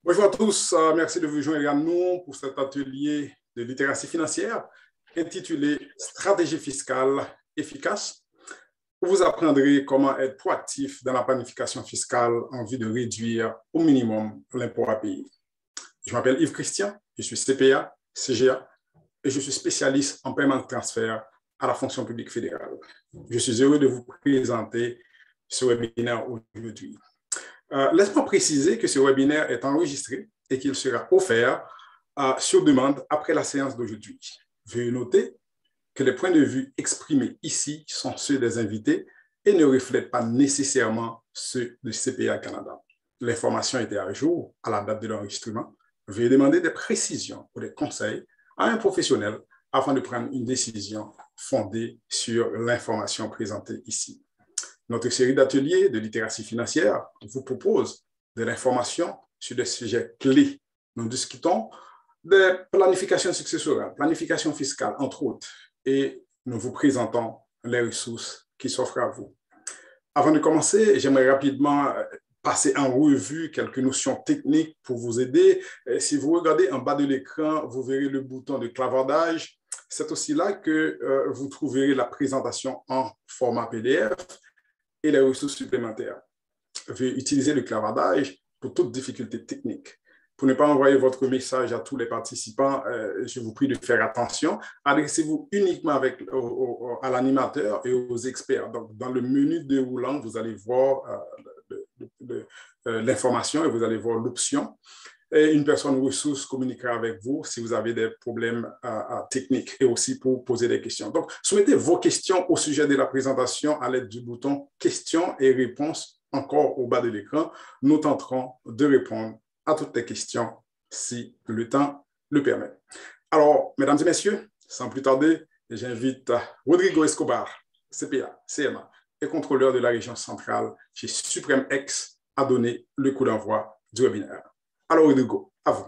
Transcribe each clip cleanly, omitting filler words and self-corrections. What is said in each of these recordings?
Bonjour à tous, merci de vous joindre à nous pour cet atelier de littératie financière intitulé Stratégie fiscale efficace, où vous apprendrez comment être proactif dans la planification fiscale en vue de réduire au minimum l'impôt à payer. Je m'appelle Yves Christian, je suis CPA, CGA et je suis spécialiste en paiement de transfert à la fonction publique fédérale. Je suis heureux de vous présenter ce webinaire aujourd'hui. Laisse-moi préciser que ce webinaire est enregistré et qu'il sera offert sur demande après la séance d'aujourd'hui. Veuillez noter que les points de vue exprimés ici sont ceux des invités et ne reflètent pas nécessairement ceux de CPA Canada. L'information était à jour à la date de l'enregistrement. Veuillez demander des précisions ou des conseils à un professionnel afin de prendre une décision fondée sur l'information présentée ici. Notre série d'ateliers de littératie financière vous propose de l'information sur des sujets clés. Nous discutons de planification successorale, planification fiscale, entre autres, et nous vous présentons les ressources qui s'offrent à vous. Avant de commencer, j'aimerais rapidement passer en revue quelques notions techniques pour vous aider. Si vous regardez en bas de l'écran, vous verrez le bouton de clavardage. C'est aussi là que vous trouverez la présentation en format PDF et les ressources supplémentaires. Veuillez utiliser le clavardage pour toute difficulté technique. Pour ne pas envoyer votre message à tous les participants, je vous prie de faire attention. Adressez-vous uniquement à l'animateur et aux experts. Donc, dans le menu déroulant, vous allez voir l'information et vous allez voir l'option. Et une personne ressource communiquera avec vous si vous avez des problèmes techniques et aussi pour poser des questions. Donc, soumettez vos questions au sujet de la présentation à l'aide du bouton questions et réponses encore au bas de l'écran. Nous tenterons de répondre à toutes les questions si le temps le permet. Alors, mesdames et messieurs, sans plus tarder, j'invite Rodrigo Escobar, CPA, CMA et contrôleur de la région centrale chez SupremeX à donner le coup d'envoi du webinaire. Alors, Rodrigo, à vous.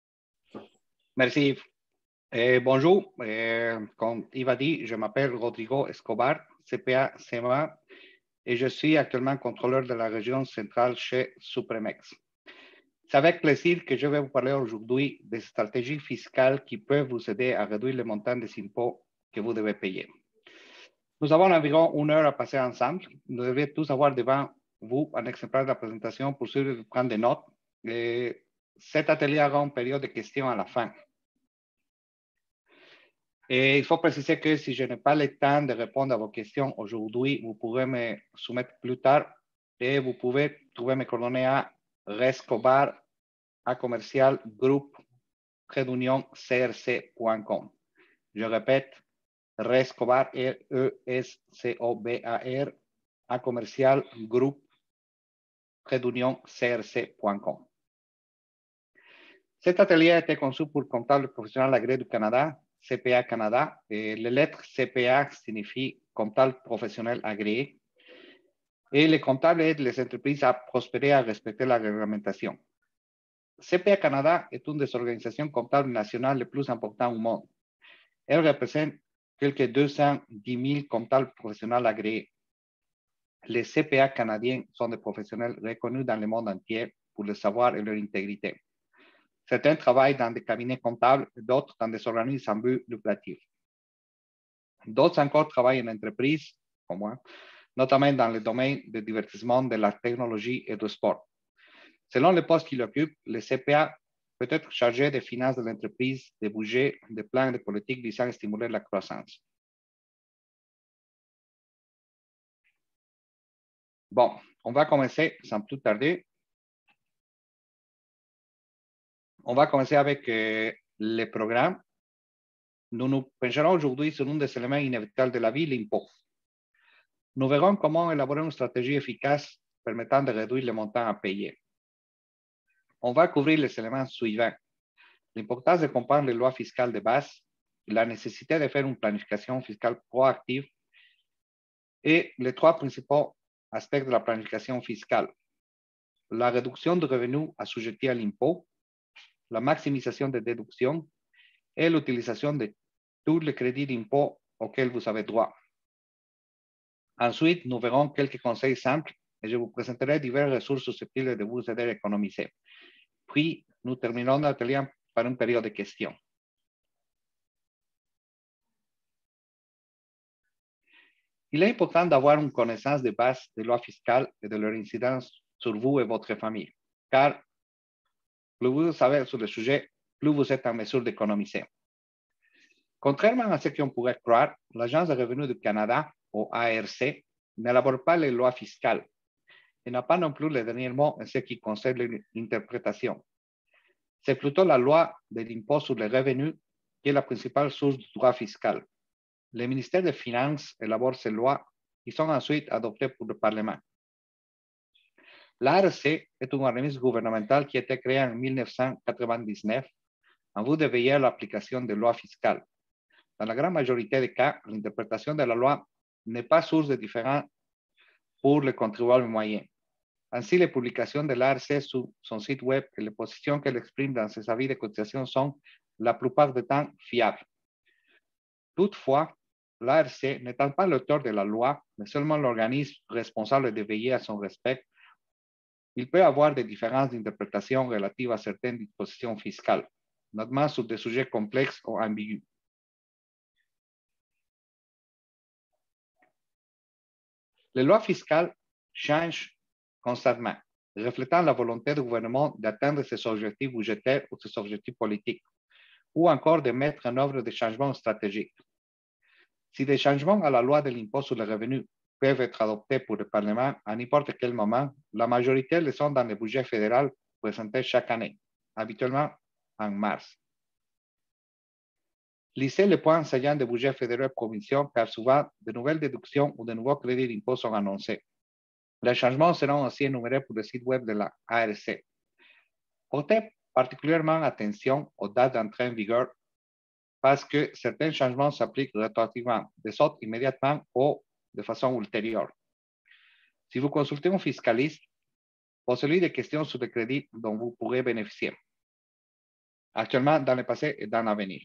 Merci. Bonjour, comme Yves a dit, je m'appelle Rodrigo Escobar, CPA, CMA, et je suis actuellement contrôleur de la région centrale chez SupremeX. C'est avec plaisir que je vais vous parler aujourd'hui des stratégies fiscales qui peuvent vous aider à réduire le montant des impôts que vous devez payer. Nous avons environ 1 heure à passer ensemble. Vous devez tous avoir devant vous un exemplaire de la présentation pour ceux qui prennent des notes. Cet atelier aura une période de questions à la fin. Et il faut préciser que si je n'ai pas le temps de répondre à vos questions aujourd'hui, vous pourrez me soumettre plus tard et vous pouvez trouver mes coordonnées à rescobar@groupe-crc.com. Je répète, rescobar, R-E-S-C-O-B-A-R, groupe-crc.com. Cet atelier a été conçu pour le comptable professionnel agréé du Canada, CPA Canada, et les lettres CPA signifient comptable professionnel agréé, et les comptables aident les entreprises à prospérer et à respecter la réglementation. CPA Canada est une des organisations comptables nationales les plus importantes au monde. Elle représente quelques 210 000 comptables professionnels agréés. Les CPA canadiens sont des professionnels reconnus dans le monde entier pour le savoir et leur intégrité. Certains travaillent dans des cabinets comptables, d'autres dans des organismes sans but lucratif. D'autres encore travaillent en entreprise, comme moi, notamment dans le domaine du divertissement, de la technologie et du sport. Selon le poste qu'il occupe, le CPA peut être chargé des finances de l'entreprise, des budgets, des plans de politique visant à stimuler la croissance. Bon, on va commencer sans plus tarder. On va commencer avec le programme. Nous nous pencherons aujourd'hui sur un des éléments inévitables de la vie, l'impôt. Nous verrons comment élaborer une stratégie efficace permettant de réduire le montant à payer. On va couvrir les éléments suivants. L'importance de comprendre les lois fiscales de base, la nécessité de faire une planification fiscale proactive et les 3 principaux aspects de la planification fiscale. La réduction de revenus assujettis à l'impôt, la maximisation des déductions et l'utilisation de tous les crédits d'impôt auxquels vous avez droit. Ensuite, nous verrons quelques conseils simples et je vous présenterai diverses ressources susceptibles de vous aider à économiser. Puis, nous terminerons notre atelier par une période de questions. Il est important d'avoir une connaissance de base des lois fiscales et de leur incidence sur vous et votre famille, car plus vous savez sur le sujet, plus vous êtes en mesure d'économiser. Contrairement à ce qu'on pourrait croire, l'Agence de revenus du Canada, ou ARC, n'élabore pas les lois fiscales et n'a pas non plus le dernier mot en ce qui concerne l'interprétation. C'est plutôt la loi de l'impôt sur les revenus qui est la principale source du droit fiscal. Le ministère des Finances élabore ces lois qui sont ensuite adoptées par le Parlement. L'ARC est un organisme gouvernemental qui a été créé en 1999 en vue de veiller à l'application des lois fiscales. Dans la grande majorité des cas, l'interprétation de la loi n'est pas source de différence pour les contribuables moyens. Ainsi, les publications de l'ARC sur son site web et les positions qu'elle exprime dans ses avis de cotisation sont la plupart du temps fiables. Toutefois, l'ARC n'étant pas l'auteur de la loi, mais seulement l'organisme responsable de veiller à son respect, il peut y avoir des différences d'interprétation relatives à certaines dispositions fiscales, notamment sur des sujets complexes ou ambigus. Les lois fiscales changent constamment, reflétant la volonté du gouvernement d'atteindre ses objectifs budgétaires ou ses objectifs politiques, ou encore de mettre en œuvre des changements stratégiques. Si des changements à la loi de l'impôt sur les revenus peuvent être adoptés par le Parlement à n'importe quel moment, la majorité le sont dans le budget fédéral présenté chaque année, habituellement en mars. Lisez les points saillants des budgets fédéraux et provinciaux, car souvent, de nouvelles déductions ou de nouveaux crédits d'impôt sont annoncés. Les changements seront aussi énumérés pour le site web de la ARC. Portez particulièrement attention aux dates d'entrée en vigueur parce que certains changements s'appliquent rétroactivement, de sorte immédiatement ou de façon ultérieure. Si vous consultez un fiscaliste, posez-lui des questions sur les crédits dont vous pourrez bénéficier, actuellement dans le passé et dans l'avenir.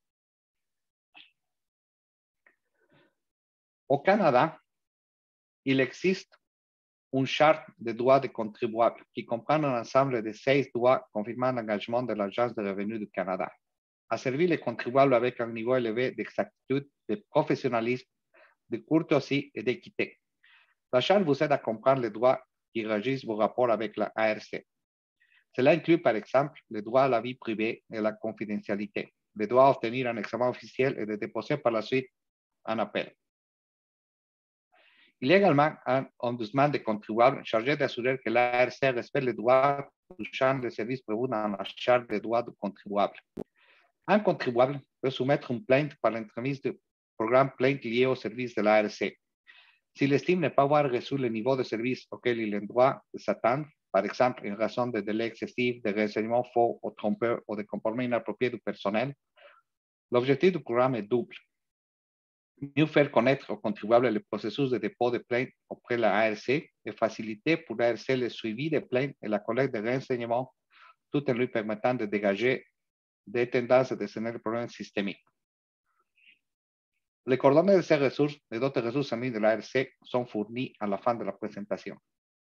Au Canada, il existe une charte de droits des contribuables qui comprend un ensemble de 16 droits confirmant l'engagement de l'Agence de revenus du Canada à servir les contribuables avec un niveau élevé d'exactitude, de professionnalisme, de courtoisie et d'équité. La charte vous aide à comprendre les droits qui régissent vos rapports avec la ARC. Cela inclut, par exemple, le droit à la vie privée et à la confidentialité, le droit à obtenir un examen officiel et de déposer par la suite un appel. Il y a également un ombudsman des contribuables chargé d'assurer que l'ARC respecte les droits touchant les services prévus dans la charte des droits du contribuable. Un contribuable peut soumettre une plainte par l'entremise du programme plainte lié au service de l'ARC. S'il estime ne pas avoir reçu le niveau de service auquel il est en droit de s'attendre, par exemple en raison de délais excessifs, de renseignements faux ou trompeurs ou de comportements inappropriés du personnel, l'objectif du programme est double. Mieux faire connaître aux contribuables le processus de dépôt de plainte auprès de la ARC et faciliter pour l'ARC le suivi des plaintes et la collecte de renseignements, tout en lui permettant de dégager des tendances de gestionner les problèmes systémiques. Les coordonnées de ces ressources et d'autres ressources en ligne de l'ARC sont fournies à la fin de la présentation.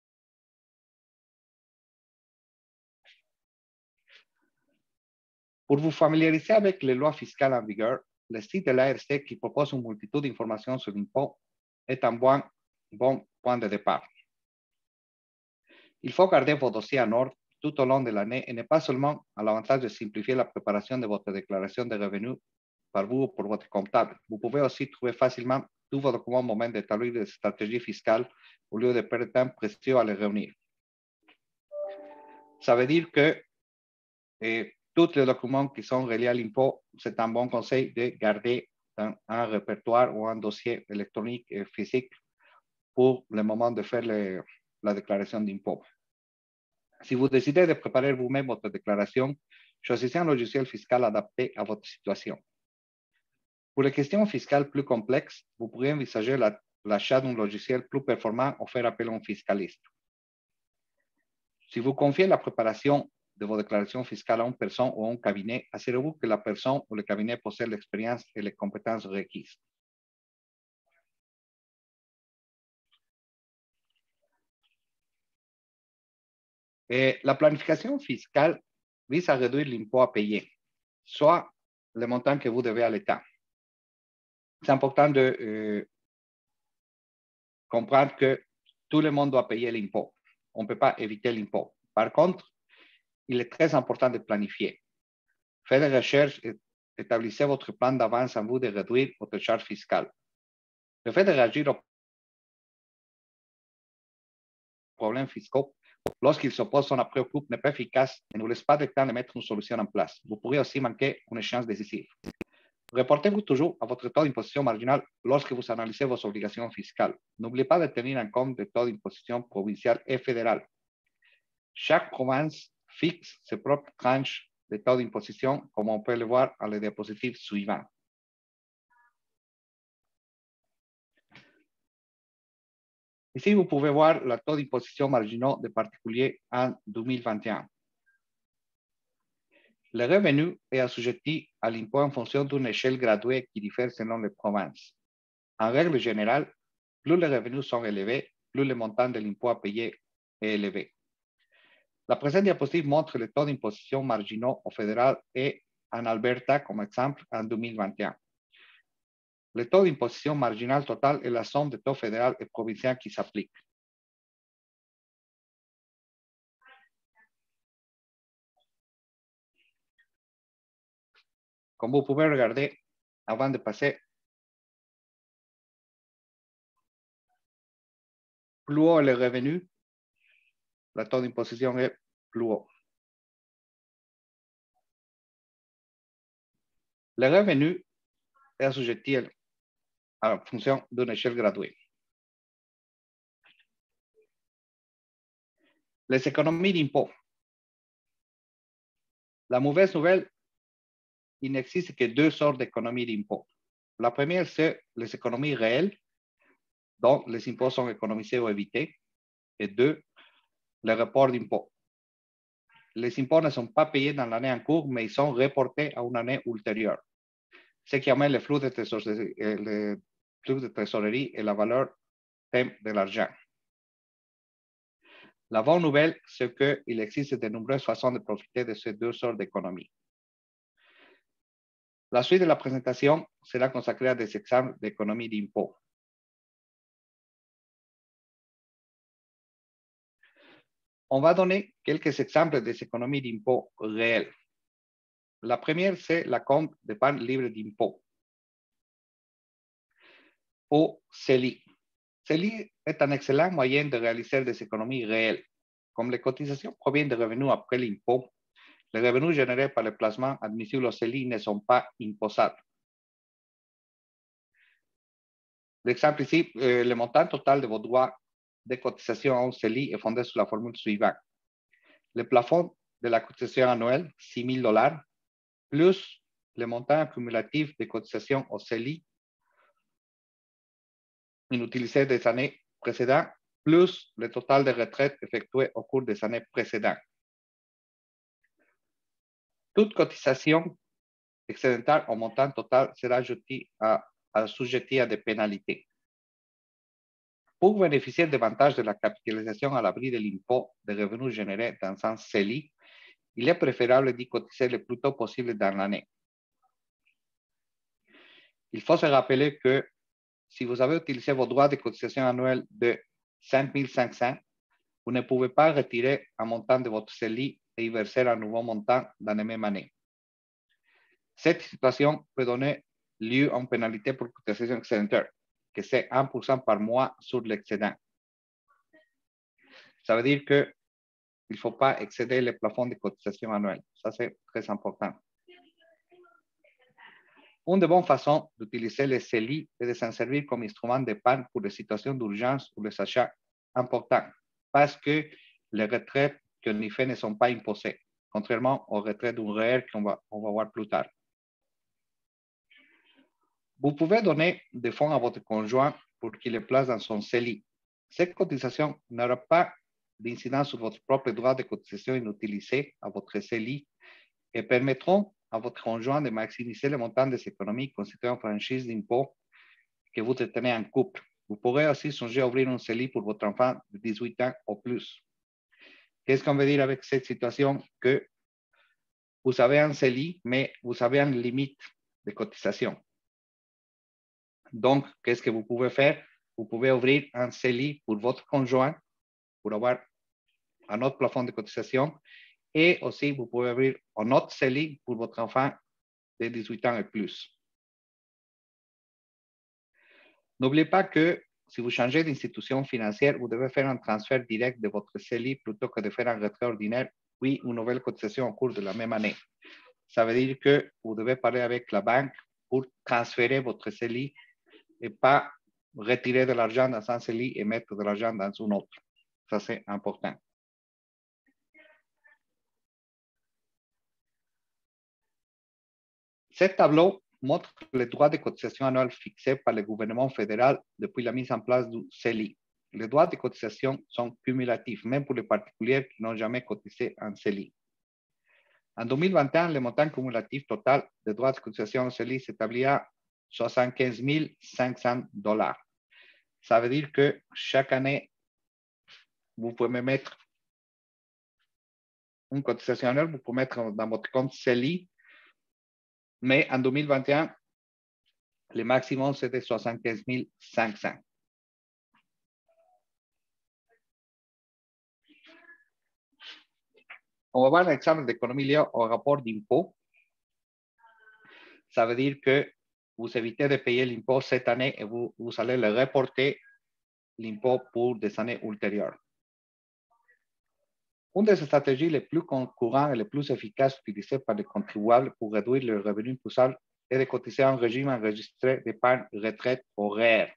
Pour vous familiariser avec les lois fiscales en vigueur, le site de l'ARC qui propose une multitude d'informations sur l'impôt est un bon point de départ. Il faut garder vos dossiers en ordre tout au long de l'année et ne pas seulement à l'avantage de simplifier la préparation de votre déclaration de revenus par vous ou pour votre comptable. Vous pouvez aussi trouver facilement tous vos documents au moment d'établir des stratégies fiscales au lieu de perdre temps précieux à les réunir. Ça veut dire que tous les documents qui sont reliés à l'impôt, c'est un bon conseil de garder un répertoire ou un dossier électronique et physique pour le moment de faire la déclaration d'impôt. Si vous décidez de préparer vous-même votre déclaration, choisissez un logiciel fiscal adapté à votre situation. Pour les questions fiscales plus complexes, vous pourriez envisager l'achat d'un logiciel plus performant ou faire appel à un fiscaliste. Si vous confiez la préparation de vos déclarations fiscales à une personne ou à un cabinet, assurez-vous que la personne ou le cabinet possède l'expérience et les compétences requises. Et la planification fiscale vise à réduire l'impôt à payer, soit le montant que vous devez à l'État. C'est important de comprendre que tout le monde doit payer l'impôt. On ne peut pas éviter l'impôt. Par contre, il est très important de planifier. Faites des recherches et établissez votre plan d'avance en vue de réduire votre charge fiscale. Le fait de réagir aux problèmes fiscaux lorsqu'ils s'opposent à une préoccupation n'est pas efficace et ne vous laisse pas de temps de mettre une solution en place. Vous pourrez aussi manquer une échéance décisive. Reportez-vous toujours à votre taux d'imposition marginal lorsque vous analysez vos obligations fiscales. N'oubliez pas de tenir en compte les taux d'imposition provincial et fédéral. Chaque province fixe ses propres tranches de taux d'imposition, comme on peut le voir dans les diapositives suivantes. Ici, vous pouvez voir le taux d'imposition marginaux des particuliers en 2021. Le revenu est assujetti à l'impôt en fonction d'une échelle graduée qui diffère selon les provinces. En règle générale, plus les revenus sont élevés, plus le montant de l'impôt à payer est élevé. La présente diapositive montre les taux d'imposition marginaux au fédéral et en Alberta comme exemple en 2021. Le taux d'imposition marginal total est la somme des taux fédéral et provincial qui s'appliquent. Comme vous pouvez regarder, avant de passer, plus haut est le revenu, le taux d'imposition est plus haut. Le revenu est assujetti à la fonction d'une échelle graduée. Les économies d'impôt. La mauvaise nouvelle, il n'existe que deux sortes d'économies d'impôt. La première, c'est les économies réelles, dont les impôts sont économisés ou évités. Et deux, les reports d'impôts. Les impôts ne sont pas payés dans l'année en cours, mais ils sont reportés à une année ultérieure, ce qui amène le flux de trésorerie et la valeur de l'argent. La bonne nouvelle, c'est qu'il existe de nombreuses façons de profiter de ces deux sortes d'économies. La suite de la présentation sera consacrée à des exemples d'économies d'impôt. On va donner quelques exemples des économies d'impôt réelles. La première, c'est la compte d'épargne libre d'impôt, ou CELI. CELI est un excellent moyen de réaliser des économies réelles. Comme les cotisations proviennent de revenus après l'impôt, les revenus générés par le placement admissible au CELI ne sont pas imposables. L'exemple ici, le montant total de vos droits de cotisation au CELI est fondé sur la formule suivante. Le plafond de la cotisation annuelle, $6,000, plus le montant cumulatif de cotisation au CELI inutilisé des années précédentes, plus le total de retraites effectuées au cours des années précédentes. Toute cotisation excédentaire au montant total sera assujettie à des pénalités. Pour bénéficier davantage de la capitalisation à l'abri de l'impôt des revenus générés dans un CELI, il est préférable d'y cotiser le plus tôt possible dans l'année. Il faut se rappeler que si vous avez utilisé vos droits de cotisation annuels de 5 500, vous ne pouvez pas retirer un montant de votre CELI et y verser un nouveau montant dans la même année. Cette situation peut donner lieu à une pénalité pour cotisation excédentaire, que c'est 1% par mois sur l'excédent. Ça veut dire qu'il ne faut pas excéder le plafond de cotisation annuelle. Ça, c'est très important. Une des bonnes façons d'utiliser les CELI est de s'en servir comme instrument d'épargne pour des situations d'urgence ou des achats importants, parce que les retraites qu'on y fait ne sont pas imposées, contrairement aux retraites d'un REER qu'on va voir plus tard. Vous pouvez donner des fonds à votre conjoint pour qu'il les place dans son CELI. Cette cotisation n'aura pas d'incidence sur votre propre droit de cotisation inutilisé à votre CELI et permettront à votre conjoint de maximiser le montant des économies constituant une franchise d'impôt que vous détenez en couple. Vous pourrez aussi songer à ouvrir un CELI pour votre enfant de 18 ans ou plus. Qu'est-ce qu'on veut dire avec cette situation? Que vous avez un CELI, mais vous avez une limite de cotisation. Donc, qu'est-ce que vous pouvez faire? Vous pouvez ouvrir un CELI pour votre conjoint pour avoir un autre plafond de cotisation. Et aussi, vous pouvez ouvrir un autre CELI pour votre enfant de 18 ans et plus. N'oubliez pas que si vous changez d'institution financière, vous devez faire un transfert direct de votre CELI plutôt que de faire un retrait ordinaire, puis une nouvelle cotisation au cours de la même année. Ça veut dire que vous devez parler avec la banque pour transférer votre CELI et pas retirer de l'argent dans un CELI et mettre de l'argent dans un autre. Ça, c'est important. Ce tableau montre les droits de cotisation annuels fixés par le gouvernement fédéral depuis la mise en place du CELI. Les droits de cotisation sont cumulatifs, même pour les particuliers qui n'ont jamais cotisé en CELI. En 2021, le montant cumulatif total des droits de cotisation en CELI s'établit à 75 500 $. Ça veut dire que chaque année, vous pouvez mettre une cotisation annuelle, vous pouvez mettre dans votre compte CELI, mais en 2021, le maximum, c'est de 75 500. On va voir l'exemple d'économie liée au rapport d'impôt. Ça veut dire que vous évitez de payer l'impôt cette année et vous allez le reporter l'impôt pour des années ultérieures. Une des stratégies les plus courantes et les plus efficaces utilisées par les contribuables pour réduire le revenu imposable est de cotiser un régime enregistré d'épargne retraite horaire.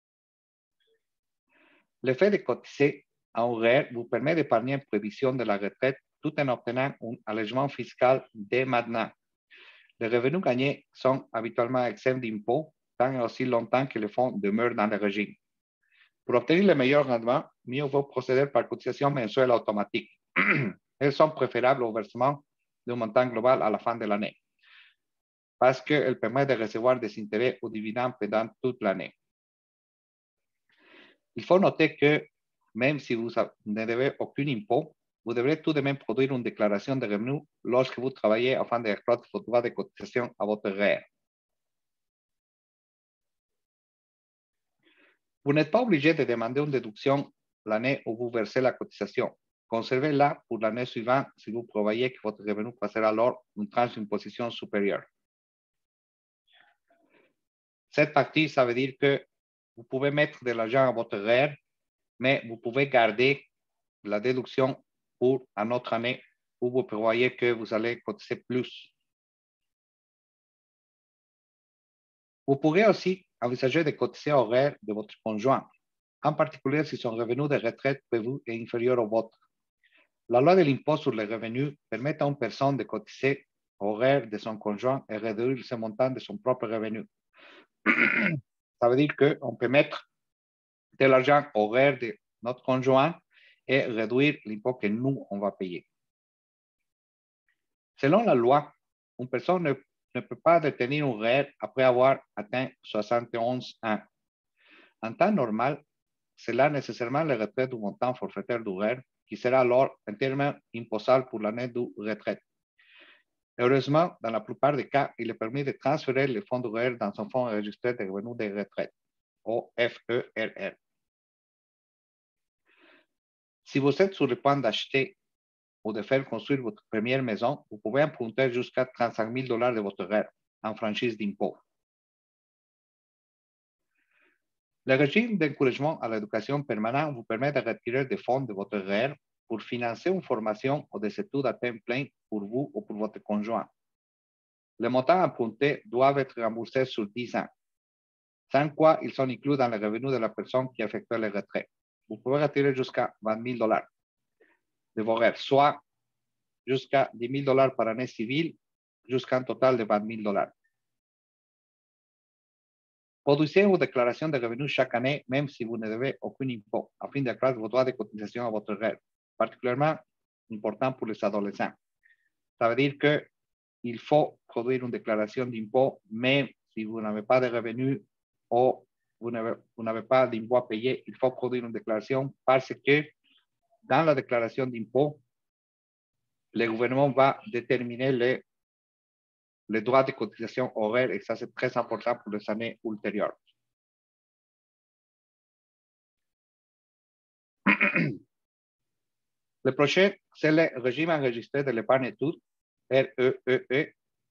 Le fait de cotiser en horaire vous permet d'épargner une prévision de la retraite tout en obtenant un allègement fiscal dès maintenant. Les revenus gagnés sont habituellement exempts d'impôts tant et aussi longtemps que les fonds demeurent dans le régime. Pour obtenir le meilleur rendement, mieux vaut procéder par cotisation mensuelle automatique. Elles sont préférables au versement d'un montant global à la fin de l'année parce qu'elles permettent de recevoir des intérêts ou dividendes pendant toute l'année. Il faut noter que même si vous ne devez aucun impôt, vous devrez tout de même produire une déclaration de revenus lorsque vous travaillez afin d'exploiter vos droits de cotisation à votre REER. Vous n'êtes pas obligé de demander une déduction l'année où vous versez la cotisation. Conservez-la pour l'année suivante si vous prévoyez que votre revenu passera alors une tranche d'imposition supérieure. Cette partie, ça veut dire que vous pouvez mettre de l'argent à votre REER, mais vous pouvez garder la déduction pour une autre année où vous prévoyez que vous allez cotiser plus. Vous pourrez aussi envisager de cotiser au REER de votre conjoint, en particulier si son revenu de retraite prévu est inférieur au vôtre. La loi de l'impôt sur les revenus permet à une personne de cotiser au REER de son conjoint et réduire ce montant de son propre revenu. Ça veut dire qu'on peut mettre de l'argent au REER de notre conjoint et réduire l'impôt que nous, on va payer. Selon la loi, une personne ne peut pas détenir un REER après avoir atteint 71 ans. En temps normal, c'est là nécessairement le retrait du montant forfaitaire du REER qui sera alors entièrement imposable pour l'année de retraite. Heureusement, dans la plupart des cas, il est permis de transférer les fonds du REER dans un fonds enregistré de revenus de retraite, au FERR. Si vous êtes sur le point d'acheter ou de faire construire votre première maison, vous pouvez emprunter jusqu'à 35 000 $ de votre REER en franchise d'impôt. Le régime d'encouragement à l'éducation permanent vous permet de retirer des fonds de votre REER pour financer une formation ou des études à temps plein pour vous ou pour votre conjoint. Les montants empruntés doivent être remboursés sur 10 ans, sans quoi ils sont inclus dans les revenus de la personne qui effectue le retrait. Vous pouvez retirer jusqu'à 20 000 $ de vos REER, soit jusqu'à 10 000 $ par année civile, jusqu'à un total de 20 000 $. Produisez une déclaration de revenus chaque année, même si vous ne devez aucun impôt, afin d'accroître vos droits de cotisation à votre REER, particulièrement important pour les adolescents. Ça veut dire qu'il faut produire une déclaration d'impôt, même si vous n'avez pas de revenus ou vous n'avez pas d'impôt à payer, il faut produire une déclaration parce que dans la déclaration d'impôt, le gouvernement va déterminer les droits de cotisation horaires et ça, c'est très important pour les années ultérieures. Le prochain, c'est le régime enregistré de l'épargne études, REEE,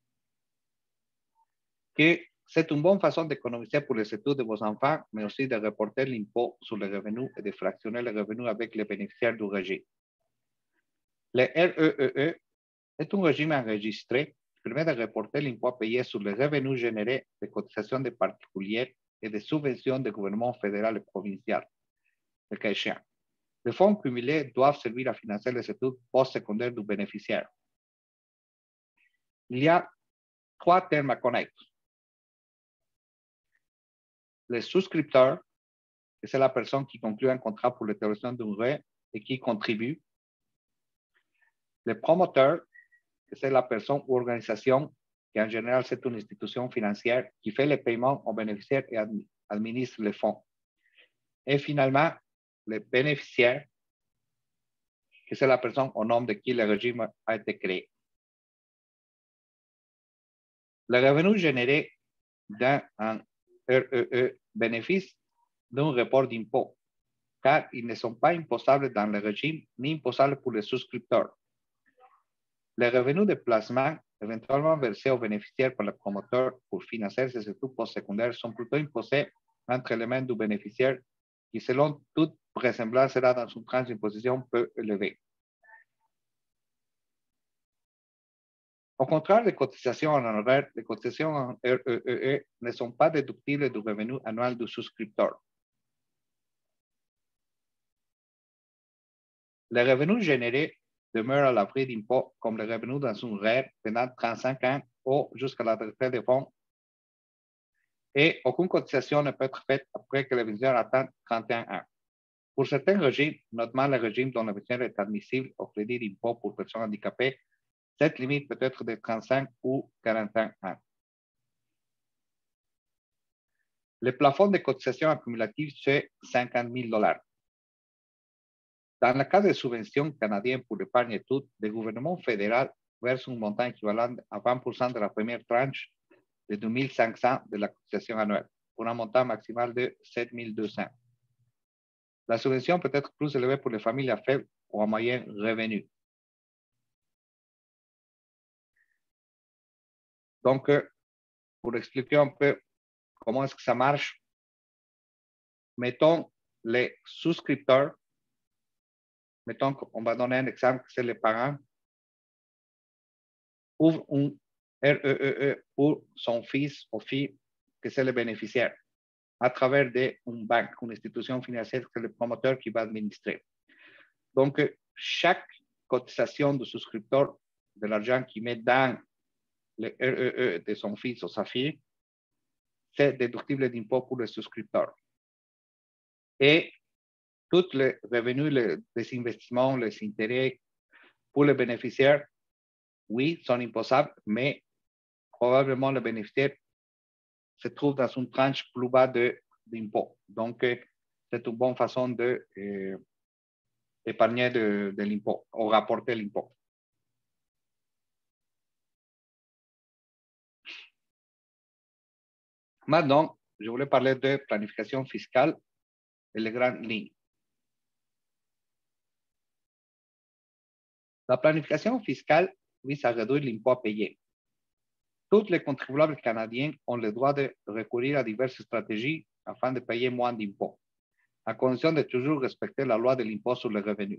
que c'est une bonne façon d'économiser pour les études de vos enfants, mais aussi de reporter l'impôt sur les revenus et de fractionner les revenus avec les bénéficiaires du régime. Le REEE est un régime enregistré qui permet de reporter l'impôt payé sur les revenus générés de cotisations de particuliers et de subventions du gouvernement fédéral et provincial, le cas échéant. Les fonds cumulés doivent servir à financer les études post-secondaires du bénéficiaire. Il y a 3 termes à connaître. Le souscripteur, que c'est la personne qui conclut un contrat pour l'établissement d'un vrai et qui contribue. Le promoteur, que c'est la personne ou organisation, qui en général c'est une institution financière qui fait les paiements aux bénéficiaires et administre les fonds. Et finalement, le bénéficiaire, que c'est la personne au nom de qui le régime a été créé. Les revenus générés d'un REE bénéficient d'un report d'impôt, car ils ne sont pas imposables dans le régime ni imposables pour les souscripteurs. Les revenus de placement éventuellement versés aux bénéficiaires par le promoteur pour financer ces études postsecondaires sont plutôt imposés entre les mains du bénéficiaire qui, selon toute vraisemblance, sera dans une tranche d'imposition peu élevée. Au contraire des cotisations en horaire, les cotisations en REE ne sont pas déductibles du revenu annuel du souscripteur. Les revenus générés demeurent à l'abri d'impôt comme les revenus dans une REER pendant 35 ans ou jusqu'à la retraite des fonds et aucune cotisation ne peut être faite après que le bénéficiaire atteigne 31 ans. Pour certains régimes, notamment le régime dont le bénéficiaire est admissible au crédit d'impôt pour personnes handicapées, cette limite peut être de 35 ou 41 ans. Le plafond de cotisation accumulative, c'est 50 000 $. Dans le cas des subventions canadiennes pour l'épargne études, le gouvernement fédéral verse un montant équivalent à 20% de la première tranche de 2 500 de la cotisation annuelle, pour un montant maximal de 7 200. La subvention peut être plus élevée pour les familles à faible ou à moyen revenu. Donc, pour expliquer un peu comment est-ce que ça marche, mettons les souscripteurs, mettons qu'on va donner un exemple, c'est les parents, ouvrent un REE pour son fils ou fille, que c'est le bénéficiaire, à travers une banque, une institution financière, que c'est le promoteur qui va administrer. Donc, chaque cotisation du souscripteur, de l'argent qu'il met dans le REE de son fils ou sa fille, c'est déductible d'impôt pour le souscripteur. Et tous les revenus, les investissements, les intérêts pour les bénéficiaires, oui, sont imposables, mais probablement le bénéficiaire se trouve dans une tranche plus bas d'impôt. Donc, c'est une bonne façon d'épargner de l'impôt ou rapporter l'impôt. Maintenant, je voulais parler de planification fiscale et les grandes lignes. La planification fiscale vise à réduire l'impôt à payer. Tous les contribuables canadiens ont le droit de recourir à diverses stratégies afin de payer moins d'impôts, à condition de toujours respecter la loi de l'impôt sur les revenus.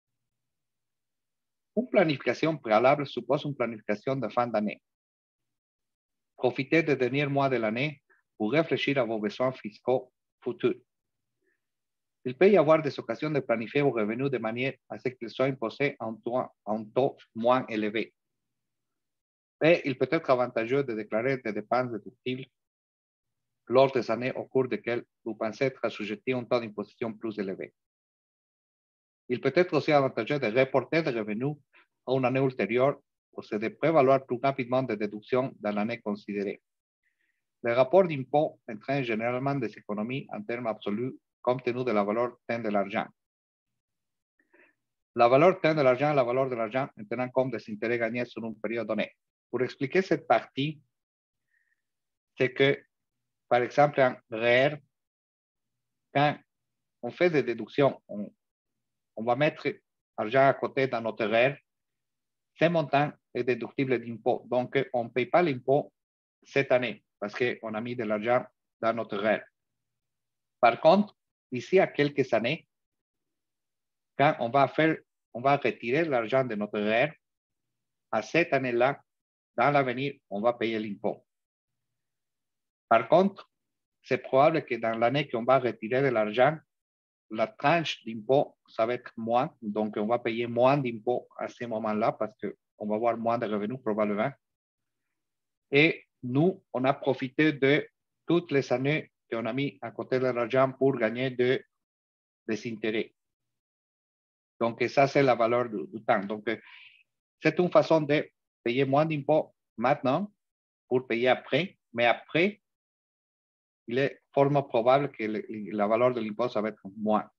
Une planification préalable suppose une planification de fin d'année. Profitez des derniers mois de l'année pour réfléchir à vos besoins fiscaux futurs. Il peut y avoir des occasions de planifier vos revenus de manière à ce qu'ils soient imposés à un taux moins élevé. Et il peut être avantageux de déclarer des dépenses déductibles lors des années au cours desquelles vous pensez être assujetti à un taux d'imposition plus élevé. Il peut être aussi avantageux de reporter des revenus à une année ultérieure pour se prévaloir plus rapidement des déductions dans l'année considérée. Les rapports d'impôt entraînent généralement des économies en termes absolus compte tenu de la valeur de l'argent. la valeur temps de l'argent, la valeur de l'argent en tenant compte des intérêts gagnés sur une période donnée. Pour expliquer cette partie, c'est que, par exemple, en REER, quand on fait des déductions, on va mettre l'argent à côté dans notre REER, ce montant est déductible d'impôt. Donc, on ne paye pas l'impôt cette année parce qu'on a mis de l'argent dans notre REER. Par contre, d'ici à quelques années, quand on va retirer l'argent de notre REER, à cette année-là, dans l'avenir, on va payer l'impôt. Par contre, c'est probable que dans l'année qu'on va retirer de l'argent, la tranche d'impôt, ça va être moins. Donc, on va payer moins d'impôt à ce moment-là parce qu'on va avoir moins de revenus probablement. Et nous, on a profité de toutes les années qu'on a mis à côté de l'argent pour gagner des intérêts. Donc, ça, c'est la valeur du temps. Donc, c'est une façon de payer moins d'impôts maintenant pour payer après. Mais après, il est fortement probable que la valeur de l'impôt, ça va être moins.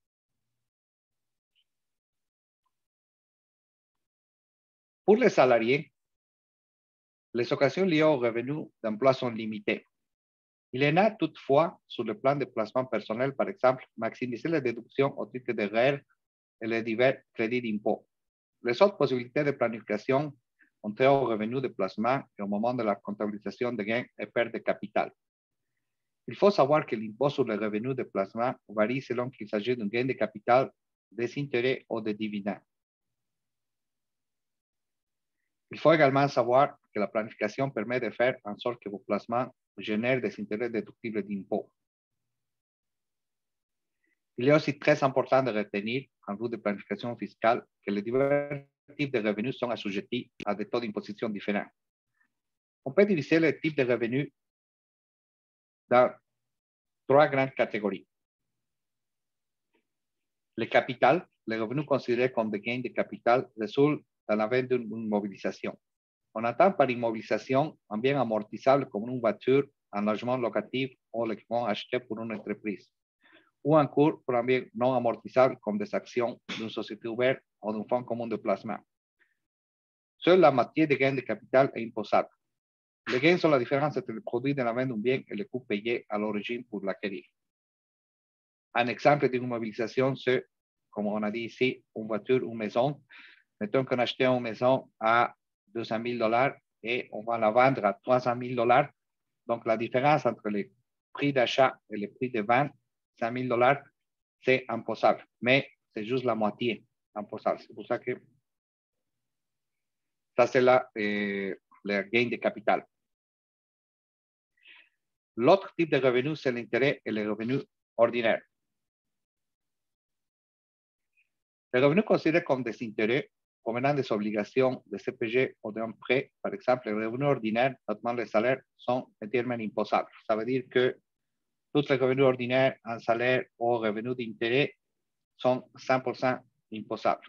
Pour les salariés, les occasions liées aux revenus d'emploi sont limitées. Il y en a toutefois sur le plan de placement personnel, par exemple, maximiser les déductions au titre de REER et les divers crédits d'impôt. Les autres possibilités de planification ont trait aux revenus de placement et au moment de la comptabilisation de gains et pertes de capital. Il faut savoir que l'impôt sur les revenus de placement varie selon qu'il s'agit d'un gain de capital, des intérêts ou des dividendes. Il faut également savoir que la planification permet de faire en sorte que vos placements génèrent des intérêts déductibles d'impôt. Il est aussi très important de retenir, en vue de planification fiscale, que les divers types de revenus sont assujettis à des taux d'imposition différents. On peut diviser les types de revenus dans 3 grandes catégories. Le capital, les revenus considérés comme des gains de capital, résultent dans la vente d'une mobilisation. On entend par immobilisation un bien amortissable comme une voiture, un logement locatif ou l'équipement acheté pour une entreprise, ou un cours pour un bien non amortissable comme des actions d'une société ouverte ou d'un fonds commun de placement. Seule la moitié des gains de capital est imposable. Les gains sont la différence entre le produit de la vente d'un bien et le coût payé à l'origine pour l'acquérir. Un exemple d'une mobilisation, c'est, comme on a dit ici, une voiture, une maison. Mettons qu'on a acheté une maison à $200 000 et on va la vendre à $300 000. Donc, la différence entre le prix d'achat et le prix de vente, $100 000, c'est imposable. Mais c'est juste la moitié imposable. C'est pour ça que ça, c'est le gain de capital. L'autre type de revenu, c'est l'intérêt et les revenus ordinaires. Les revenus considérés comme des intérêts provenant des obligations de CPG ou d'un prêt, par exemple, les revenus ordinaires, notamment les salaires, sont entièrement imposables. Ça veut dire que tous les revenus ordinaires, un salaire ou revenus d'intérêt sont 100% imposables.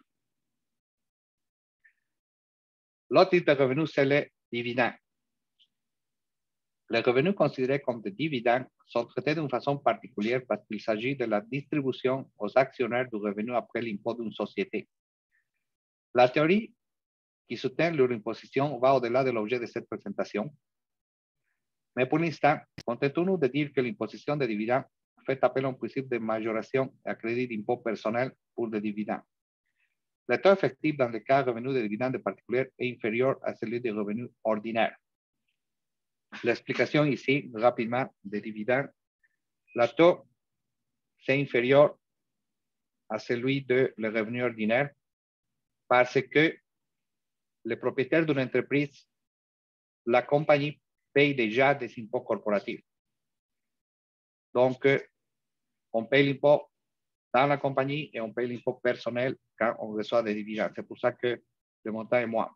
L'autre type de revenus, c'est les dividendes. Les revenus considérés comme des dividendes sont traités d'une façon particulière parce qu'il s'agit de la distribution aux actionnaires du revenu après l'impôt d'une société. La théorie qui soutient leur imposition va au-delà de l'objet de cette présentation. Mais pour l'instant, contentons-nous de dire que l'imposition des dividendes fait appel à un principe de majoration à crédit d'impôt personnel pour des dividendes. Le taux effectif dans le cas de revenus de dividendes particuliers est inférieur à celui des revenus ordinaires. L'explication ici, rapidement, des dividendes. Le taux, c'est inférieur à celui de le revenu ordinaire parce que le propriétaire d'une entreprise, la compagnie paye déjà des impôts corporatifs. Donc, on paye l'impôt dans la compagnie et on paye l'impôt personnel quand on reçoit des dividendes. C'est pour ça que le montant est moins.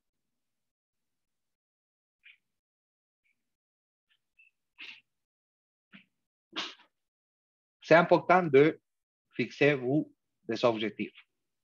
C'est important de fixer, vous, des objectifs.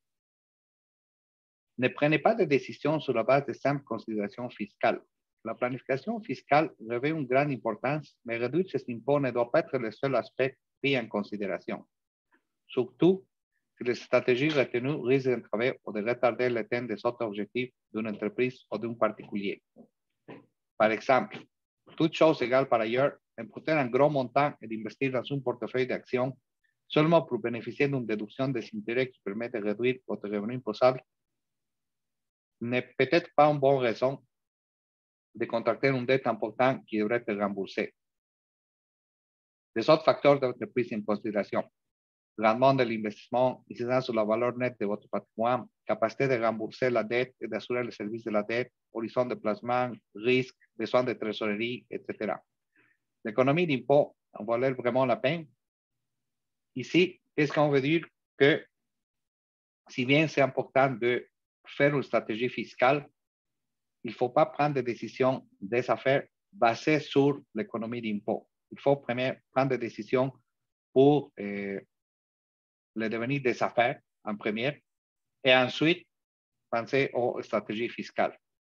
Ne prenez pas de décisions sur la base de simples considérations fiscales. La planification fiscale revêt une grande importance, mais réduire ses impôts ne doit pas être le seul aspect pris en considération. Surtout si les stratégies retenues risquent d'entraver ou de retarder l'atteinte des autres objectifs d'une entreprise ou d'un particulier. Par exemple, toute chose égale par ailleurs, emprunter un gros montant et d'investir dans un portefeuille d'actions seulement pour bénéficier d'une déduction des intérêts qui permet de réduire votre revenu imposable n'est peut-être pas une bonne raison de contracter une dette importante qui devrait être remboursée. Les autres facteurs doivent être pris en considération. Rendement de l'investissement, incidence sur la valeur nette de votre patrimoine, capacité de rembourser la dette et d'assurer le service de la dette, horizon de placement, risque, besoin de trésorerie, etc. L'économie d'impôt en valait vraiment la peine. Ici, qu'est-ce qu'on veut dire? Que si bien c'est important de faire une stratégie fiscale, il ne faut pas prendre des décisions des affaires basées sur l'économie d'impôt. Il faut premièrement prendre des décisions pour le devenir des affaires en première et ensuite penser aux stratégies fiscales.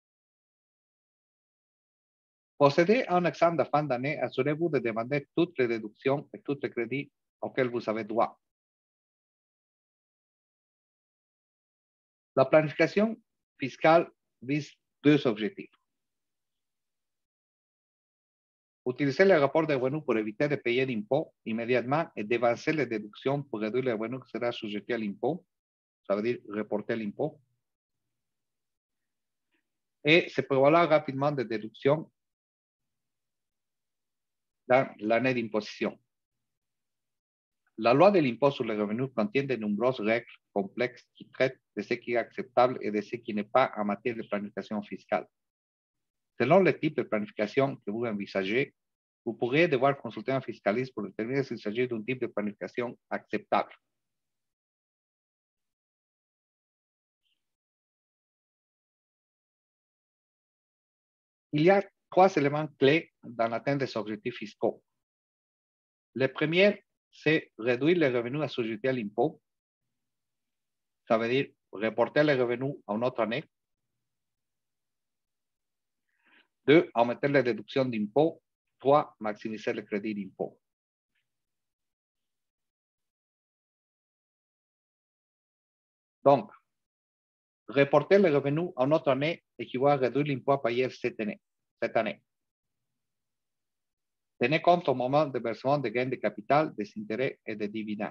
Posséder un examen de fin d'année, assurez-vous de demander toutes les déductions et tous les crédits auxquels vous avez droit. La planification fiscale vise deux objectifs. Utiliser le rapport de revenus pour éviter de payer d'impôts immédiatement et d'avancer les déductions pour réduire les revenus qui seront sujetés à l'impôt. Ça veut dire reporter l'impôt. Et se prévaloir rapidement des déductions dans l'année d'imposition. La loi de l'impôt sur les revenus contient de nombreuses règles complexes qui traitent de ce qui est acceptable et de ce qui n'est pas en matière de planification fiscale. Selon le type de planification que vous envisagez, vous pourriez devoir consulter un fiscaliste pour déterminer s'il s'agit d'un type de planification acceptable. Il y a trois éléments clés dans l'atteinte des objectifs fiscaux. Le premier, c'est réduire les revenus assujettis à l'impôt. Ça veut dire reporter les revenus à une autre année. 2, augmenter les déductions d'impôt. 3, maximiser le crédit d'impôt. Donc, reporter les revenus à une autre année équivaut à réduire l'impôt à payer cette année. Tenez compte au moment de versement des gains de capital, des intérêts et des dividendes.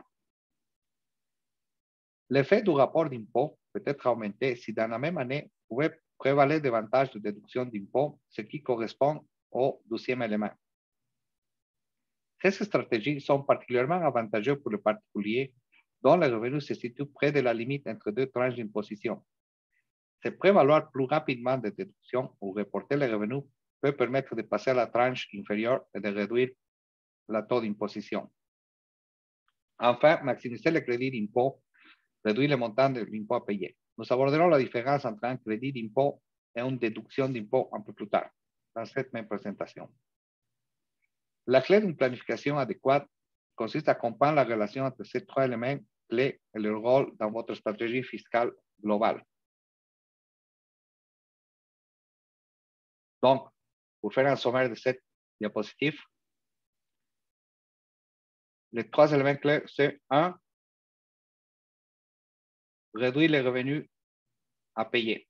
L'effet du rapport d'impôt peut être augmenté si dans la même année, vous pouvez prévaloir davantage de déduction d'impôt, ce qui correspond au deuxième élément. Ces stratégies sont particulièrement avantageuses pour les particuliers dont les revenus se situent près de la limite entre deux tranches d'imposition. Se prévaloir plus rapidement des déductions ou reporter les revenus peut permettre de passer à la tranche inférieure et de réduire le taux d'imposition. Enfin, maximiser le crédit d'impôt réduire le montant de l'impôt à payer. Nous aborderons la différence entre un crédit d'impôt et une déduction d'impôt un peu plus tard, dans cette même présentation. La clé d'une planification adéquate consiste à comprendre la relation entre ces trois éléments clés et leur rôle dans votre stratégie fiscale globale. Donc, pour faire un sommaire de cette diapositive, les trois éléments clés, c'est 1, réduire les revenus à payer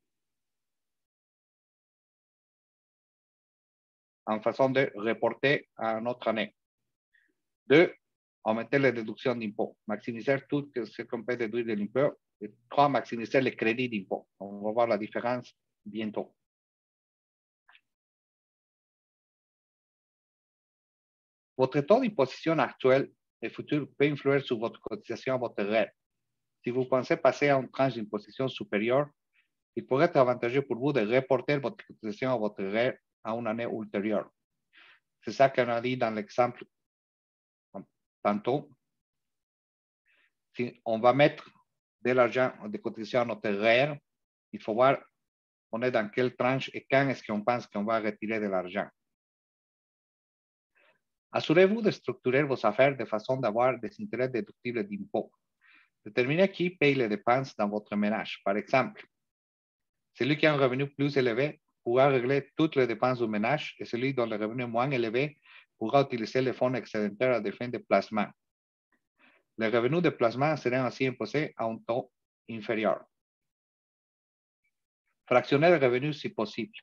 en façon de reporter à une autre année. 2, augmenter les déductions d'impôt, maximiser tout ce qu'on peut déduire de l'impôt. Et 3, maximiser les crédits d'impôt. On va voir la différence bientôt. Votre taux d'imposition actuel et futur peut influer sur votre cotisation à votre REER. Si vous pensez passer à une tranche d'imposition supérieure, il pourrait être avantageux pour vous de reporter votre cotisation à votre REER à une année ultérieure. C'est ça qu'on a dit dans l'exemple tantôt. Si on va mettre de l'argent de cotisation à notre REER, il faut voir on est dans quelle tranche et quand est-ce qu'on pense qu'on va retirer de l'argent. Assurez-vous de structurer vos affaires de façon d'avoir des intérêts déductibles d'impôt. Déterminez qui paye les dépenses dans votre ménage. Par exemple, celui qui a un revenu plus élevé pourra régler toutes les dépenses du ménage et celui dont le revenu est moins élevé pourra utiliser les fonds excédentaires à des fins de placement. Les revenus de placement seront ainsi imposés à un taux inférieur. Fractionner les revenus si possible.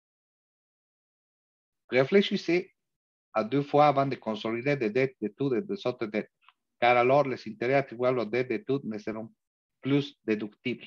Réfléchissez à 2 fois avant de consolider des dettes d'études et des autres dettes, car alors les intérêts attribuables aux dettes d'études ne seront plus déductibles.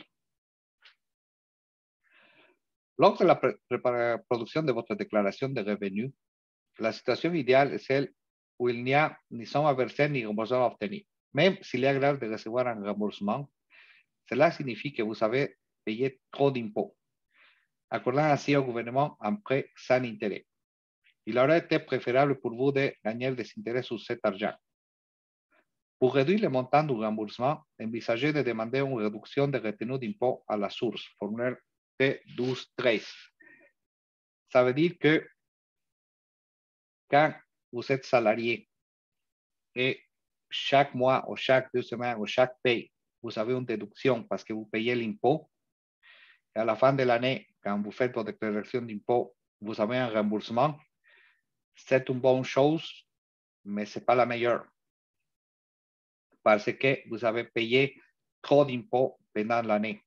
Lors de la production de votre déclaration de revenus, la situation idéale est celle où il n'y a ni somme à verser ni remboursement à obtenir. Même s'il est agréable de recevoir un remboursement, cela signifie que vous avez payé trop d'impôts, accordant ainsi au gouvernement un prêt sans intérêt. Il aurait été préférable pour vous de gagner des intérêts sur cet argent. Pour réduire le montant du remboursement, envisagez de demander une réduction de retenue d'impôt à la source, formulaire T1213. Ça veut dire que quand vous êtes salarié et chaque mois ou chaque 2 semaines ou chaque paye, vous avez une déduction parce que vous payez l'impôt, et à la fin de l'année, quand vous faites votre déclaration d'impôt, vous avez un remboursement, c'est une bonne chose, mais ce n'est pas la meilleure. Parce que vous avez payé trop d'impôts pendant l'année.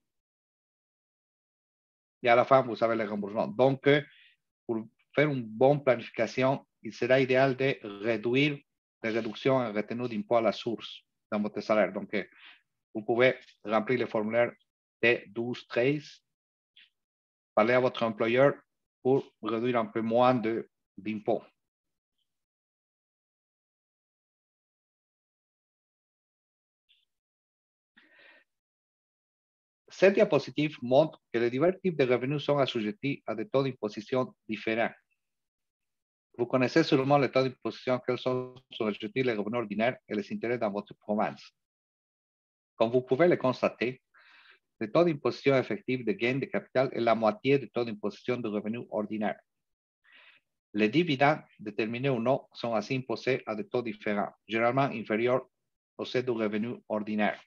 Et à la fin, vous avez le remboursement. Donc, pour faire une bonne planification, il sera idéal de réduire les réductions en retenue d'impôt à la source dans votre salaire. Donc, vous pouvez remplir le formulaire T1213, parler à votre employeur pour réduire un peu moins d'impôts. Cette diapositive montre que les divers types de revenus sont assujettis à des taux d'imposition différents. Vous connaissez sûrement les taux d'imposition auxquels sont assujettis les revenus ordinaires et les intérêts dans votre province. Comme vous pouvez le constater, le taux d'imposition effectif de gain de capital est la moitié du taux d'imposition de revenus ordinaire. Les dividendes, déterminés ou non, sont ainsi imposés à des taux différents, généralement inférieurs au seuil du revenu ordinaire.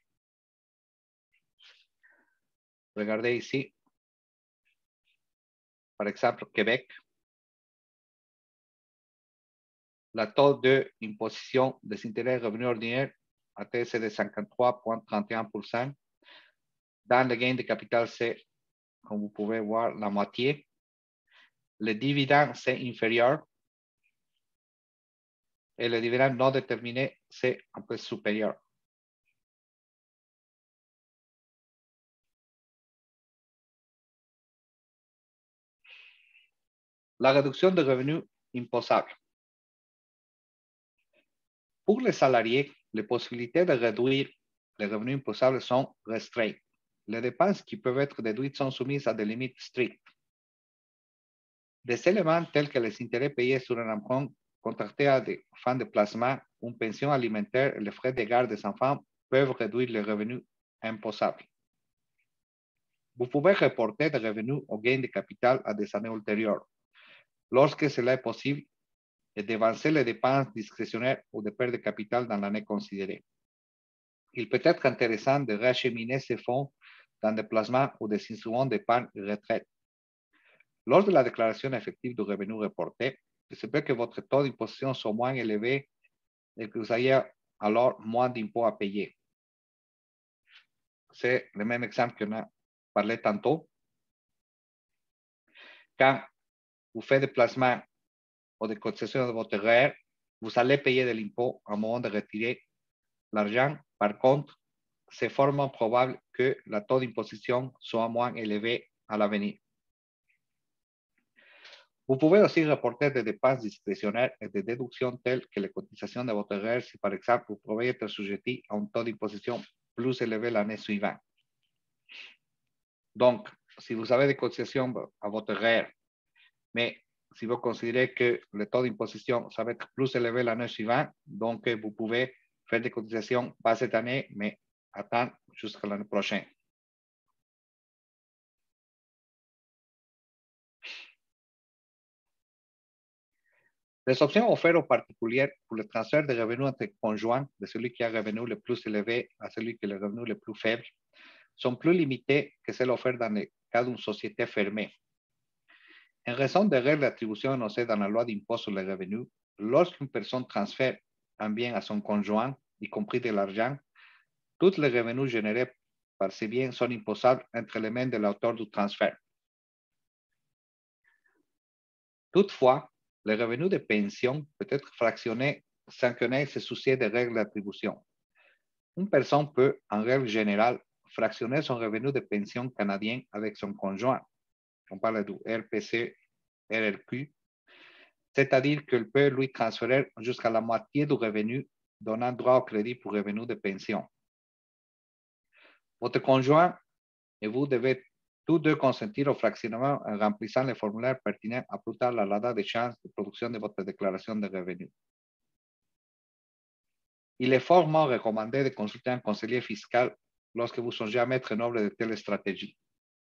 Regardez ici, par exemple, Québec. Le taux d'imposition des intérêts revenus ordinaires a été de 53,31%. Dans le gain de capital, c'est, comme vous pouvez voir, la moitié. Le dividende, c'est inférieur. Et le dividende non déterminé, c'est un peu supérieur. La réduction de revenus imposables. Pour les salariés, les possibilités de réduire les revenus imposables sont restreintes. Les dépenses qui peuvent être déduites sont soumises à des limites strictes. Des éléments tels que les intérêts payés sur un emprunt contracté à des fins de placement, une pension alimentaire et les frais de garde des enfants peuvent réduire les revenus imposables. Vous pouvez reporter des revenus au gain de capital à des années ultérieures, lorsque cela est possible, et d'avancer les dépenses discrétionnaires ou de perte de capital dans l'année considérée. Il peut être intéressant de réacheminer ces fonds dans des placements ou des instruments d'épargne retraite. Lors de la déclaration effective du revenu reporté, il se peut que votre taux d'imposition soit moins élevé et que vous ayez alors moins d'impôts à payer. C'est le même exemple qu'on a parlé tantôt. Quand vous faites des placements ou des cotisations de votre REER, vous allez payer de l'impôt au moment de retirer l'argent. Par contre, c'est fortement probable que le taux d'imposition soit moins élevé à l'avenir. Vous pouvez aussi reporter des dépenses discrétionnaires et des déductions telles que les cotisations de votre REER si, par exemple, vous pouvez être assujetti à un taux d'imposition plus élevé l'année suivante. Donc, si vous avez des cotisations à votre REER, mais si vous considérez que le taux d'imposition ça va être plus élevé l'année suivante, donc vous pouvez faire des cotisations pas cette année, mais attendre jusqu'à l'année prochaine. Les options offertes aux particuliers pour le transfert de revenus entre conjoints, de celui qui a revenu le plus élevé à celui qui a le revenu le plus faible, sont plus limitées que celles offertes dans le cas d'une société fermée. En raison des règles d'attribution énoncées dans la loi d'impôt sur les revenus, lorsqu'une personne transfère un bien à son conjoint, y compris de l'argent, tous les revenus générés par ces biens sont imposables entre les mains de l'auteur du transfert. Toutefois, le revenu de pension peut être fractionné sans qu'on ait se soucier des règles d'attribution. Une personne peut, en règle générale, fractionner son revenu de pension canadien avec son conjoint. On parle du RPC, RRQ, c'est-à-dire qu'elle peut lui transférer jusqu'à la moitié du revenu, donnant droit au crédit pour revenu de pension. Votre conjoint et vous devez tous deux consentir au fractionnement en remplissant les formulaires pertinents à plus tard la date d'échéance de production de votre déclaration de revenus. Il est fortement recommandé de consulter un conseiller fiscal lorsque vous songez à mettre en œuvre de telles stratégies.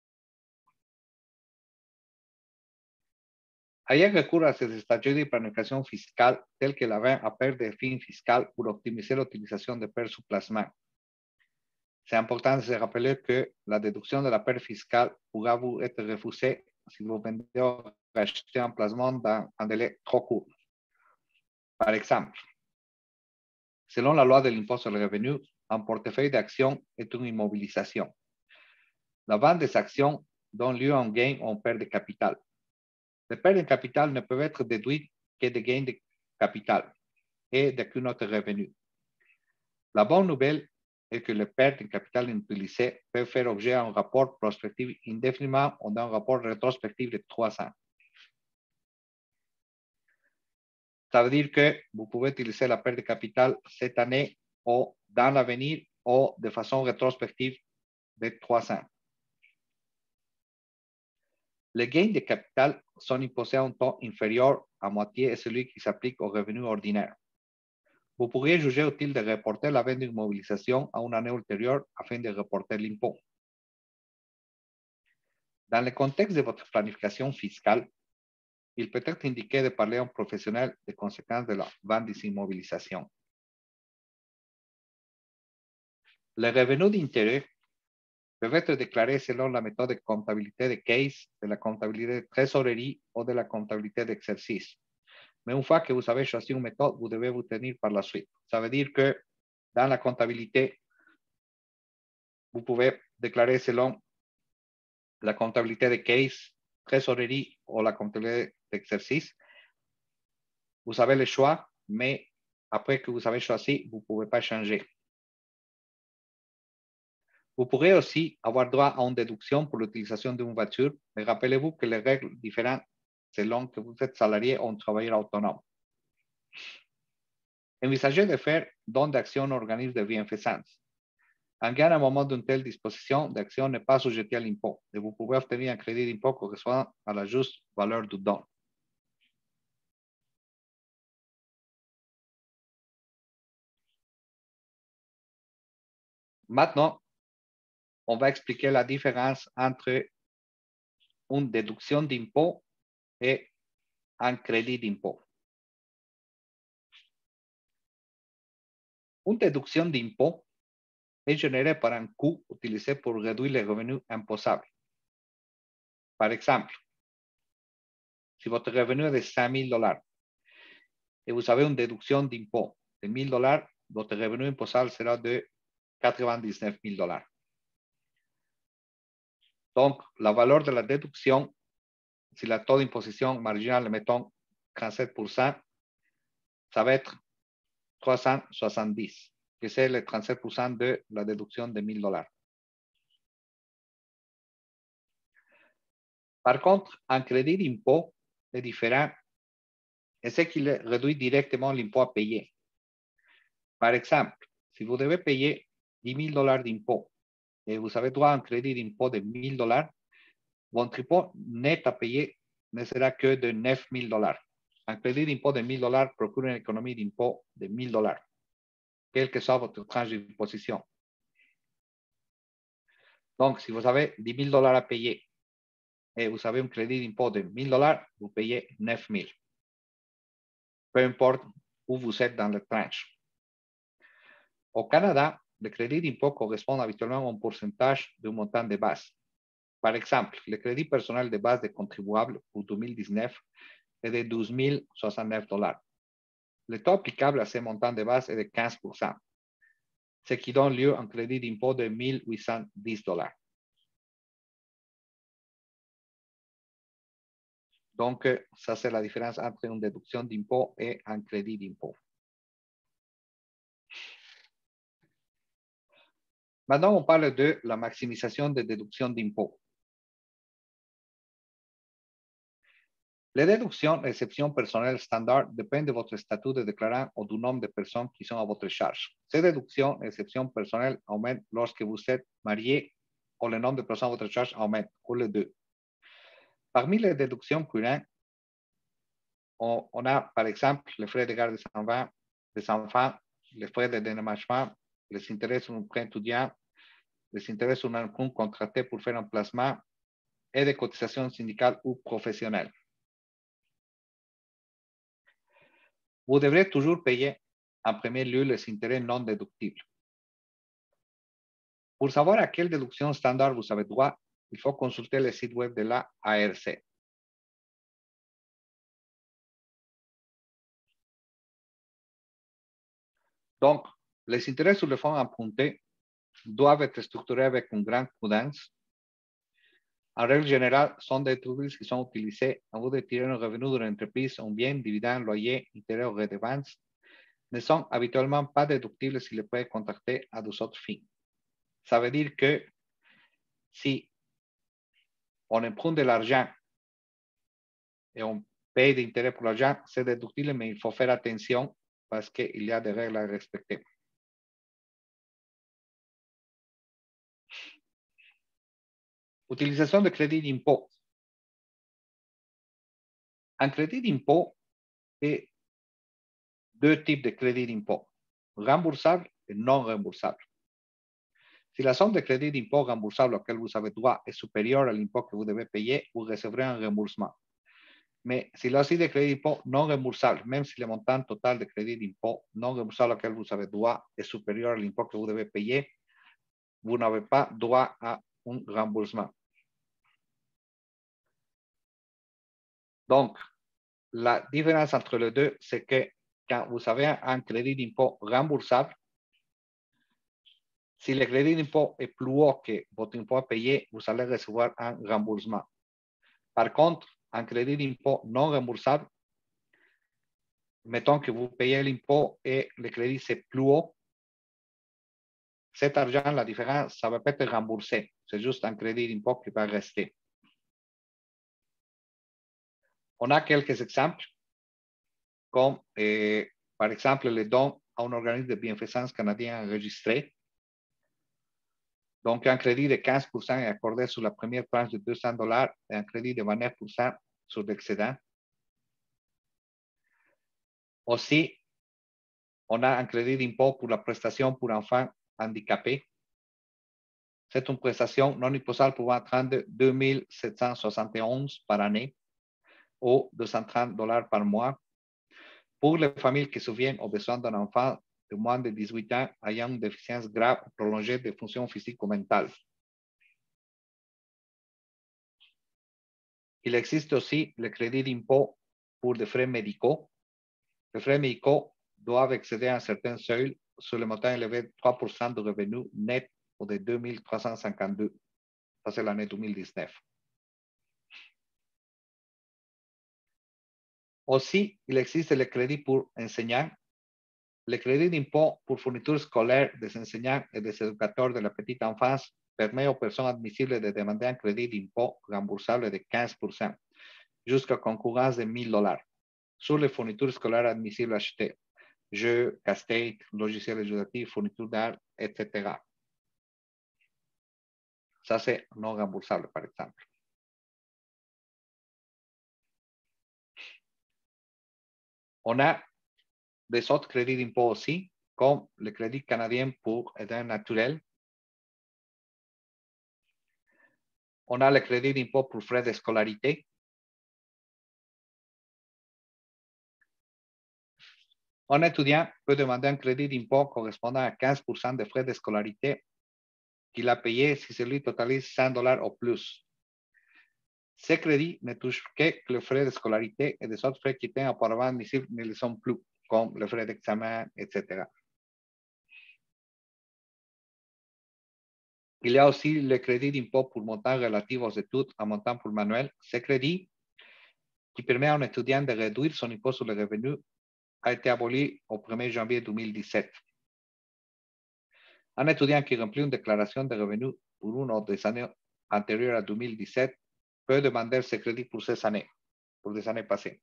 Ayant recours à ces stratégies de planification fiscale telles que la vente à perte de fins fiscales pour optimiser l'utilisation de pertes sous placement. C'est important de se rappeler que la déduction de la perte fiscale pourra vous être refusée si vous vendez ou achetez un placement dans un délai trop court. Par exemple, selon la loi de l'impôt sur le revenu, un portefeuille d'actions est une immobilisation. La vente des actions donne lieu à un gain ou une perte de capital. Les pertes de capital ne peuvent être déduites que des gains de capital et d'aucun autre revenu. La bonne nouvelle est que les pertes de capital inutilisées peuvent faire objet d'un rapport prospectif indéfiniment ou d'un rapport rétrospectif de 3 ans. Ça veut dire que vous pouvez utiliser la perte de capital cette année ou dans l'avenir ou de façon rétrospective de 3 ans. Les gains de capital sont imposés à un taux inférieur à moitié à celui qui s'applique aux revenus ordinaires. Vous pourriez juger utile de reporter la vente d'une mobilisation à une année ultérieure afin de reporter l'impôt. Dans le contexte de votre planification fiscale, il peut être indiqué de parler à un professionnel des conséquences de la vente des immobilisations. Les revenus d'intérêt peuvent être déclarés selon la méthode de comptabilité de case, de la comptabilité de trésorerie ou de la comptabilité d'exercice. Mais une fois que vous avez choisi une méthode, vous devez vous tenir par la suite. Ça veut dire que dans la comptabilité, vous pouvez déclarer selon la comptabilité de case, trésorerie ou la comptabilité d'exercice. Vous avez le choix, mais après que vous avez choisi, vous ne pouvez pas changer. Vous pourrez aussi avoir droit à une déduction pour l'utilisation d'une voiture, mais rappelez-vous que les règles diffèrent selon que vous êtes salarié ou un travailleur autonome. Envisagez de faire don d'actions aux organismes de bienfaisance. En gain à un moment d'une telle disposition d'action n'est pas sujeté à l'impôt et vous pouvez obtenir un crédit d'impôt correspondant à la juste valeur du don. Maintenant, on va expliquer la différence entre une déduction d'impôt et un crédit d'impôt. Une déduction d'impôt est générée par un coût utilisé pour réduire les revenus imposables. Par exemple, si votre revenu est de $100,000 et vous avez une déduction d'impôt de $1,000, votre revenu imposable sera de $99,000. Donc, la valeur de la déduction, si la taux d'imposition marginale, mettons 37%, ça va être 370, que c'est le 37% de la déduction de $1,000. Par contre, un crédit d'impôt est différent et c'est qu'il réduit directement l'impôt à payer. Par exemple, si vous devez payer $10,000 d'impôt et vous avez droit à un crédit d'impôt de $1,000, votre impôt net à payer ne sera que de $9,000. Un crédit d'impôt de $1,000 procure une économie d'impôt de $1,000, quelle que soit votre tranche d'imposition. Donc, si vous avez $10,000 à payer et vous avez un crédit d'impôt de $1,000, vous payez $9,000. Peu importe où vous êtes dans la tranche. Au Canada, le crédit d'impôt correspond habituellement à un pourcentage du montant de base. Par exemple, le crédit personnel de base des contribuables pour 2019 est de $12,069. Le taux applicable à ces montants de base est de 15%. ce qui donne lieu à un crédit d'impôt de 1 810 $. Donc, ça, c'est la différence entre une déduction d'impôt et un crédit d'impôt. Maintenant, on parle de la maximisation des déductions d'impôt. Les déductions et exceptions personnelles standard dépendent de votre statut de déclarant ou du nombre de personnes qui sont à votre charge. Ces déductions et exceptions personnelles aumentent lorsque vous êtes marié ou le nombre de personnes à votre charge augmente, ou les deux. Parmi les déductions courantes, on a par exemple les frais de garde des enfants, les frais de déménagement, les intérêts sur un prêt étudiant, les intérêts sur un emprunt contracté pour faire un placement et des cotisations syndicales ou professionnelles. Vous devrez toujours payer en premier lieu les intérêts non déductibles. Pour savoir à quelle déduction standard vous avez droit, il faut consulter le site web de la ARC. Donc, les intérêts sur les fonds empruntés doivent être structurés avec une grande prudence. En règle générale, sont des déductibles qui sont utilisés en vue de tirer un revenu de l'entreprise, un bien, dividende, loyer, intérêt ou redevance, ne sont habituellement pas déductibles si le prêt est contracté à d'autres fins. Ça veut dire que si on emprunte de l'argent et on paye d'intérêt pour l'argent, c'est déductible, mais il faut faire attention parce qu'il y a des règles à respecter. Utilisation de crédit d'impôt. Un crédit d'impôt est deux types de crédit d'impôt, remboursable et non remboursable. Si la somme de crédit d'impôt remboursable auquel vous avez droit est supérieure à l'impôt que vous devez payer, vous recevrez un remboursement. Mais si la somme de crédit d'impôt non remboursable, même si le montant total de crédit d'impôt non remboursable auquel vous avez droit est supérieur à l'impôt que vous devez payer, vous n'avez pas droit à un remboursement. Donc, la différence entre les deux, c'est que quand vous avez un crédit d'impôt remboursable, si le crédit d'impôt est plus haut que votre impôt à payer, vous allez recevoir un remboursement. Par contre, un crédit d'impôt non remboursable, mettons que vous payez l'impôt et le crédit c'est plus haut, cet argent, la différence, ça va pas être remboursé. C'est juste un crédit d'impôt qui va rester. On a quelques exemples, comme par exemple le don à un organisme de bienfaisance canadien enregistré. Donc, un crédit de 15% est accordé sur la première tranche de $200 et un crédit de 29% sur l'excédent. Aussi, on a un crédit d'impôt pour la prestation pour enfants handicapés. C'est une prestation non imposable pouvant atteindre de 2 771 par année ou $230 par mois pour les familles qui subviennent aux besoins d'un enfant de moins de 18 ans ayant une déficience grave prolongée de fonction physique ou mentale. Il existe aussi le crédit d'impôt pour des frais médicaux. Les frais médicaux doivent excéder un certain seuil sur le montant élevé de 3% de revenus net ou de 2 352. Ça, c'est l'année 2019. Aussi, il existe le crédit pour enseignants. Le crédit d'impôt pour fourniture scolaire des enseignants et des éducateurs de la petite enfance permet aux personnes admissibles de demander un crédit d'impôt remboursable de 15% jusqu'à concurrence de $1,000 sur les fournitures scolaires admissibles achetées, jeux, casse-tête, logiciels éducatifs, fournitures d'art, etc. Ça, c'est non remboursable, par exemple. On a des autres crédits d'impôt aussi, comme le crédit canadien pour aide naturelle. On a le crédit d'impôt pour frais de scolarité. Un étudiant peut demander un crédit d'impôt correspondant à 15% de frais de scolarité qu'il a payé si celui totalise $100 ou plus. Ces crédits ne touchent que les frais de scolarité et des autres frais qui étaient auparavant admissibles ne le sont plus, comme les frais d'examen, etc. Il y a aussi le crédit d'impôt pour montant relatif aux études à montant pour manuel. Ce crédit, qui permet à un étudiant de réduire son impôt sur le revenu, a été aboli au 1er janvier 2017. Un étudiant qui remplit une déclaration de revenus pour une des années antérieures à 2017 peut demander ce crédit pour ces années, pour les années passées.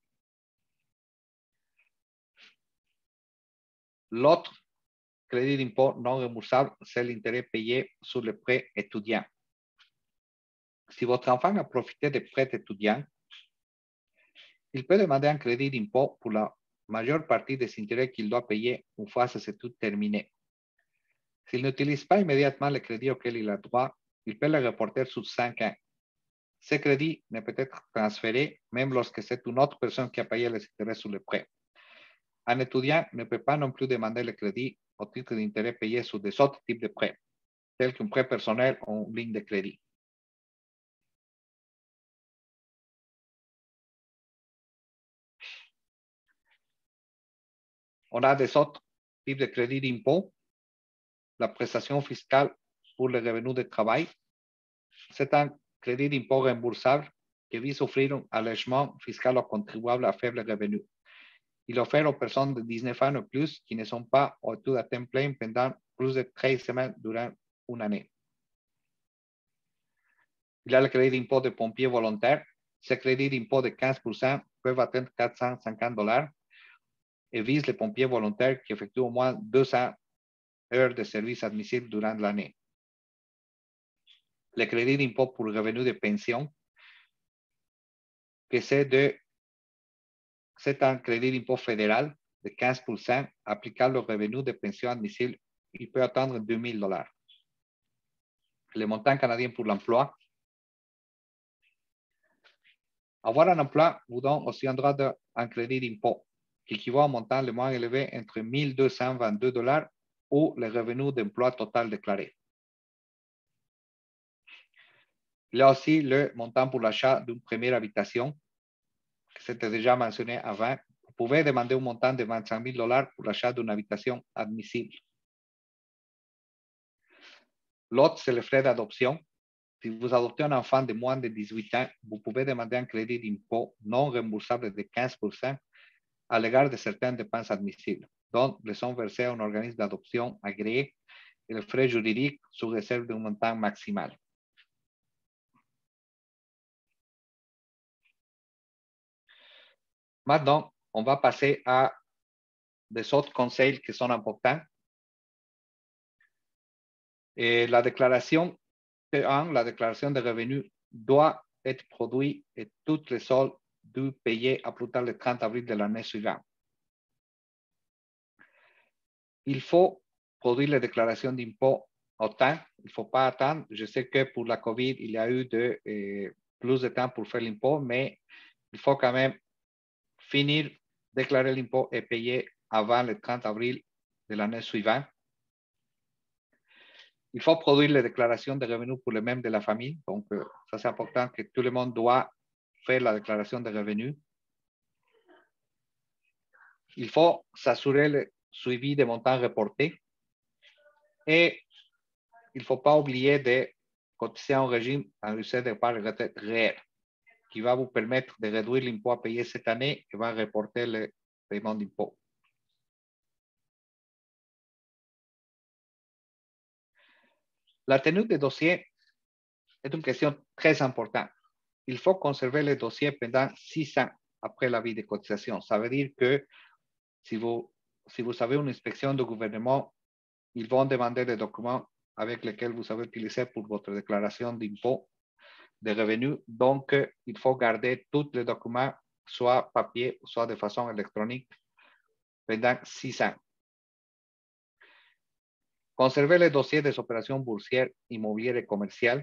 L'autre crédit d'impôt non remboursable, c'est l'intérêt payé sur le prêt étudiant. Si votre enfant a profité des prêts étudiants, il peut demander un crédit d'impôt pour la majeure partie des intérêts qu'il doit payer une fois ses études terminées. S'il n'utilise pas immédiatement le crédit auquel il a droit, il peut le reporter sur 5 ans. Ce crédit ne peut être transféré même lorsque c'est une autre personne qui a payé les intérêts sur le prêt. Un étudiant ne peut pas non plus demander le crédit au titre d'intérêt payé sur des autres types de prêts, tels qu'un prêt personnel ou une ligne de crédit. On a des autres types de crédits d'impôt. La prestation fiscale pour le revenu de travail, c'est un crédit d'impôt remboursable qui vise à offrir un allègement fiscal aux contribuables à faible revenu. Il offre aux personnes de 19 ans ou plus qui ne sont pas au études à temps plein pendant plus de 13 semaines durant une année. Il y a le crédit d'impôt de pompiers volontaires. Ce crédit d'impôt de 15% peut atteindre $450 et vise les pompiers volontaires qui effectuent au moins 200 heures de service admissible durant l'année. Le crédit d'impôt pour le revenu de pension, que c'est un crédit d'impôt fédéral de 15% applicable au revenu de pension admissible. Il peut atteindre $2,000. Le montant canadien pour l'emploi. Avoir un emploi vous donne aussi un droit d'un crédit d'impôt qui équivaut à un montant le moins élevé entre $1,222 ou le revenu d'emploi total déclaré. Il y a aussi le montant pour l'achat d'une première habitation, que c'était déjà mentionné avant. Vous pouvez demander un montant de $25,000 pour l'achat d'une habitation admissible. L'autre, c'est le frais d'adoption. Si vous adoptez un enfant de moins de 18 ans, vous pouvez demander un crédit d'impôt non remboursable de 15% à l'égard de certaines dépenses admissibles, dont les sommes versées à un organisme d'adoption agréé et les frais juridiques sous réserve d'un montant maximal. Maintenant, on va passer à des autres conseils qui sont importants. Et la déclaration de revenus doit être produite et toutes les soldes doivent payer à plus tard le 30 avril de l'année suivante. Il faut produire les déclarations d'impôt au temps. Il ne faut pas attendre. Je sais que pour la COVID, il y a eu plus de temps pour faire l'impôt, mais il faut quand même finir, déclarer l'impôt et payer avant le 30 avril de l'année suivante. Il faut produire les déclarations de revenus pour les membres de la famille. Donc, ça, c'est important que tout le monde doit faire la déclaration de revenus. Il faut s'assurer le suivi des montants reportés. Et il ne faut pas oublier de cotiser un régime enregistré d'épargne retraite réel qui va vous permettre de réduire l'impôt à payer cette année et va reporter le paiement d'impôt. La tenue des dossiers est une question très importante. Il faut conserver les dossiers pendant 6 ans après l'avis de cotisation. Ça veut dire que si vous avez une inspection du gouvernement, ils vont demander des documents avec lesquels vous avez utilisé pour votre déclaration d'impôt de revenus. Donc, il faut garder tous les documents, soit papier, soit de façon électronique, pendant 6 ans. Conserver les dossiers des opérations boursières, immobilières et commerciales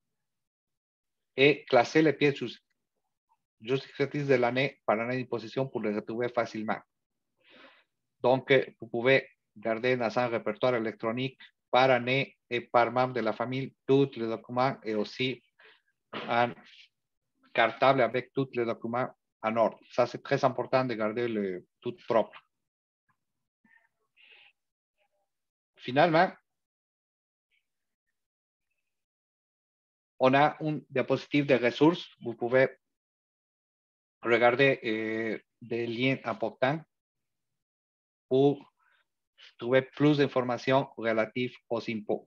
et classer les pièces justificatifs de l'année par année d'imposition pour les retrouver facilement. Donc, vous pouvez garder dans un répertoire électronique par année et par membre de la famille tous les documents et aussi un cartable avec tous les documents en ordre. Ça, c'est très important de garder tout propre. Finalement, On a un diapositive de ressources. Vous pouvez regarder des liens importants pour trouver plus d'informations relatives aux impôts.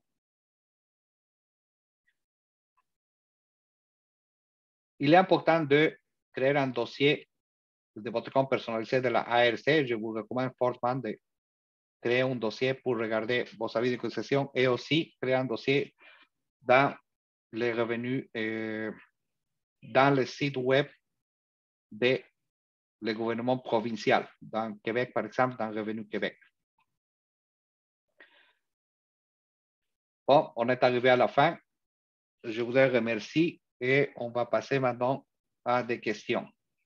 Il est important de créer un dossier de votre compte personnalisé de la ARC. Je vous recommande fortement de créer un dossier pour regarder vos avis de cotisation et aussi créer un dossier dans les revenus, dans le site web de le gouvernement provincial. Dans Québec, par exemple, dans Revenu Québec. Bon, on est arrivé à la fin. Je vous remercie et on va passer maintenant à des questions.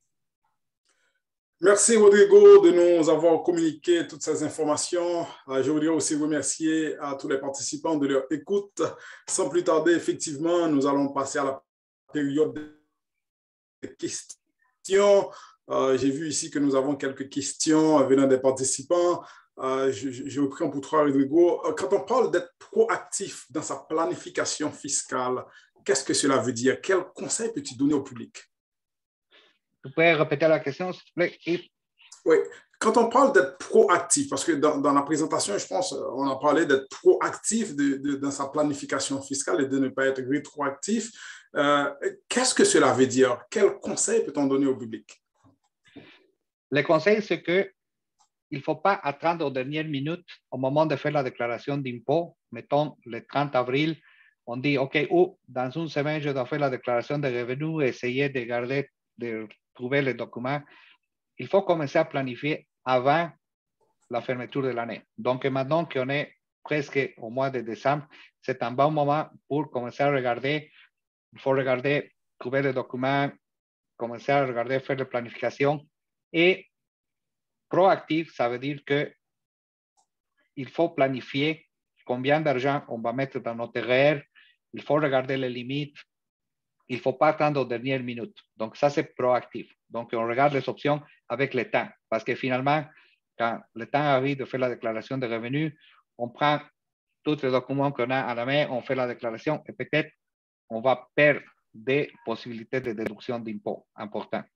Merci Rodrigo de nous avoir communiqué toutes ces informations. Je voudrais aussi remercier à tous les participants de leur écoute. Sans plus tarder, effectivement, nous allons passer à la période de questions. J'ai vu ici que nous avons quelques questions venant des participants. Je reprends pour toi, Rodrigo. Quand on parle d'être proactif dans sa planification fiscale, qu'est-ce que cela veut dire? Quel conseil peux-tu donner au public? Tu peux répéter la question, s'il te plaît? Oui, quand on parle d'être proactif, parce que dans la présentation, je pense, on a parlé d'être proactif dans sa planification fiscale et de ne pas être rétroactif. Qu'est-ce que cela veut dire? Quel conseil peut-on donner au public? Le conseil, c'est qu'il ne faut pas attendre aux dernières minutes au moment de faire la déclaration d'impôt. Mettons, le 30 avril, on dit, OK, dans une semaine, je dois faire la déclaration de revenus, essayer de garder, de trouver les documents. Il faut commencer à planifier avant la fermeture de l'année. Donc, maintenant qu'on est presque au mois de décembre, c'est un bon moment pour commencer à regarder. Il faut regarder, trouver les documents, commencer à regarder, faire la planification. Et proactif, ça veut dire qu'il faut planifier combien d'argent on va mettre dans notre REER. Il faut regarder les limites. Il ne faut pas attendre aux dernières minutes. Donc, ça, c'est proactif. Donc, on regarde les options avec le temps. Parce que finalement, quand le temps arrive de faire la déclaration de revenus, on prend tous les documents qu'on a à la main, on fait la déclaration et peut-être on va perdre des possibilités de déduction d'impôts importantes.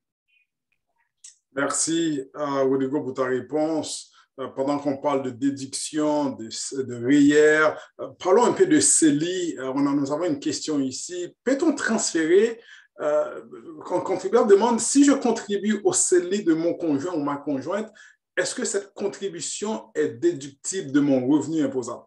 Merci, Rodrigo, pour ta réponse. Pendant qu'on parle de déduction, de REER, parlons un peu de CELI. Nous avons une question ici. Peut-on transférer, quand contribuable demande, si je contribue au CELI de mon conjoint ou ma conjointe, est-ce que cette contribution est déductible de mon revenu imposable?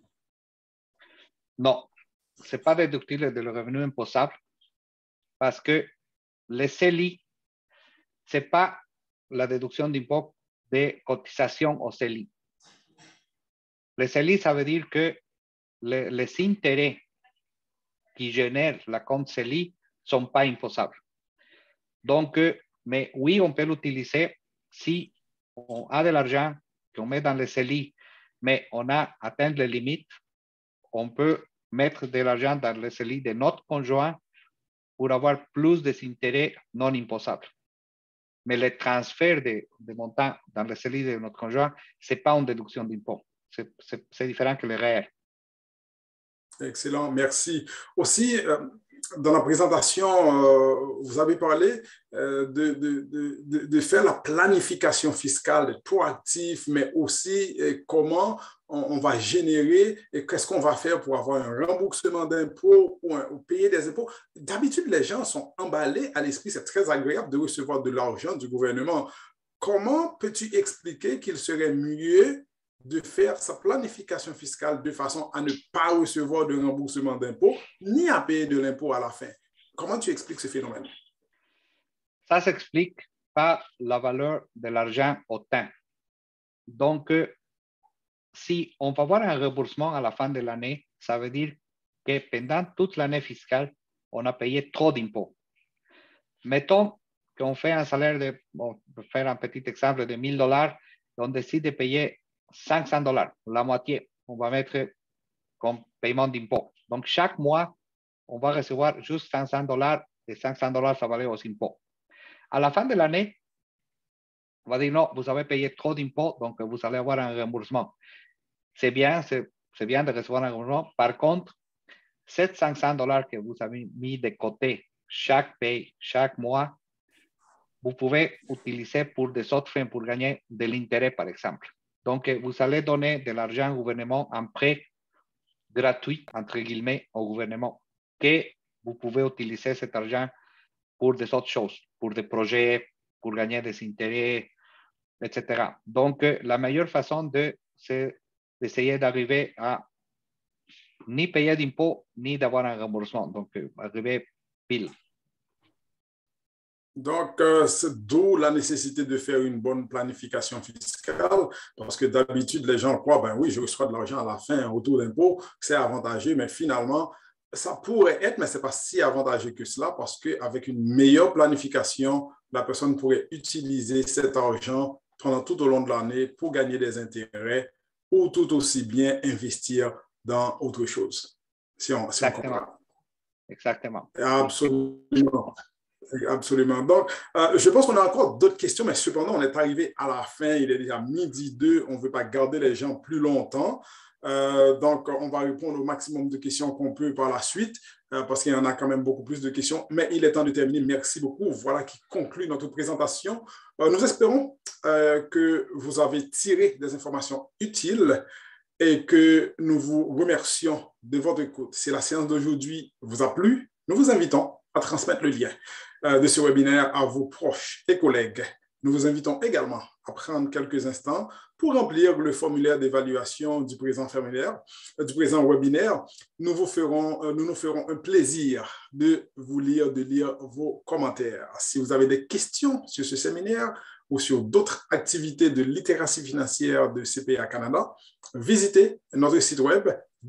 Non, ce n'est pas déductible de le revenu imposable parce que le CELI, ce n'est pas la déduction d'impôt de cotisation au CELI. Le CELI, ça veut dire que les intérêts qui génèrent la compte CELI ne sont pas imposables. Donc, mais oui, on peut l'utiliser si on a de l'argent qu'on met dans le CELI, mais on a atteint les limites, on peut mettre de l'argent dans le CELI de notre conjoint pour avoir plus d'intérêts non imposables. Mais le transfert de montant dans le CELI de notre conjoint, ce n'est pas une déduction d'impôt. C'est différent que le REER. Excellent, merci. Aussi, dans la présentation, vous avez parlé de faire la planification fiscale proactive, mais aussi comment on va générer et qu'est-ce qu'on va faire pour avoir un remboursement d'impôts ou payer des impôts. D'habitude, les gens sont emballés à l'esprit, c'est très agréable de recevoir de l'argent du gouvernement. Comment peux-tu expliquer qu'il serait mieux de faire sa planification fiscale de façon à ne pas recevoir de remboursement d'impôts ni à payer de l'impôt à la fin? Comment tu expliques ce phénomène? Ça s'explique par la valeur de l'argent au temps. Donc, si on va avoir un remboursement à la fin de l'année, ça veut dire que pendant toute l'année fiscale, on a payé trop d'impôts. Mettons qu'on fait un salaire pour faire un petit exemple de $1,000, on décide de payer $500, la moitié, on va mettre comme paiement d'impôt. Donc, chaque mois, on va recevoir juste $500 et $500, ça va aller aux impôts. À la fin de l'année, on va dire non, vous avez payé trop d'impôts, donc vous allez avoir un remboursement. C'est bien de recevoir un remboursement. Par contre, Ces $500 que vous avez mis de côté chaque paye, chaque mois, vous pouvez utiliser pour des autres fins, pour gagner de l'intérêt, par exemple. Donc, vous allez donner de l'argent au gouvernement en prêt gratuit, entre guillemets, au gouvernement, que vous pouvez utiliser cet argent pour des autres choses, pour des projets, pour gagner des intérêts, etc. Donc, la meilleure façon c'est d'essayer d'arriver à ni payer d'impôts, ni d'avoir un remboursement. Donc, arriver pile. Donc, c'est d'où la nécessité de faire une bonne planification fiscale, parce que d'habitude, les gens croient, ben oui, je reçois de l'argent à la fin, en retour d'impôt, c'est avantageux, mais finalement, ça pourrait être, mais ce n'est pas si avantageux que cela, parce qu'avec une meilleure planification, la personne pourrait utiliser cet argent pendant tout au long de l'année pour gagner des intérêts ou tout aussi bien investir dans autre chose, si on comprend. Exactement. Absolument. Absolument. Donc, je pense qu'on a encore d'autres questions, mais cependant, on est arrivé à la fin. Il est déjà 12h02. On ne veut pas garder les gens plus longtemps. Donc, on va répondre au maximum de questions qu'on peut par la suite, parce qu'il y en a quand même beaucoup plus de questions. Mais il est temps de terminer. Merci beaucoup. Voilà qui conclut notre présentation. Nous espérons que vous avez tiré des informations utiles et que nous vous remercions de votre écoute. Si la séance d'aujourd'hui vous a plu, nous vous invitons à transmettre le lien de ce webinaire à vos proches et collègues. Nous vous invitons également à prendre quelques instants pour remplir le formulaire d'évaluation du présent webinaire. Nous nous ferons un plaisir de lire vos commentaires. Si vous avez des questions sur ce séminaire ou sur d'autres activités de littératie financière de CPA Canada, visitez notre site web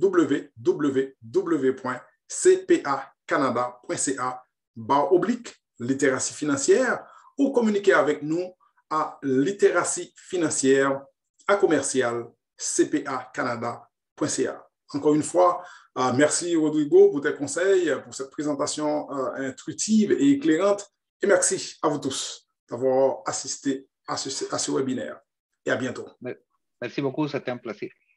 www.cpacanada.ca/littératie financière ou communiquez avec nous à littératie-financière@cpacanada.ca. Encore une fois, merci Rodrigo pour tes conseils, pour cette présentation intuitive et éclairante. Et merci à vous tous d'avoir assisté à ce webinaire. Et à bientôt. Merci beaucoup, c'était un plaisir.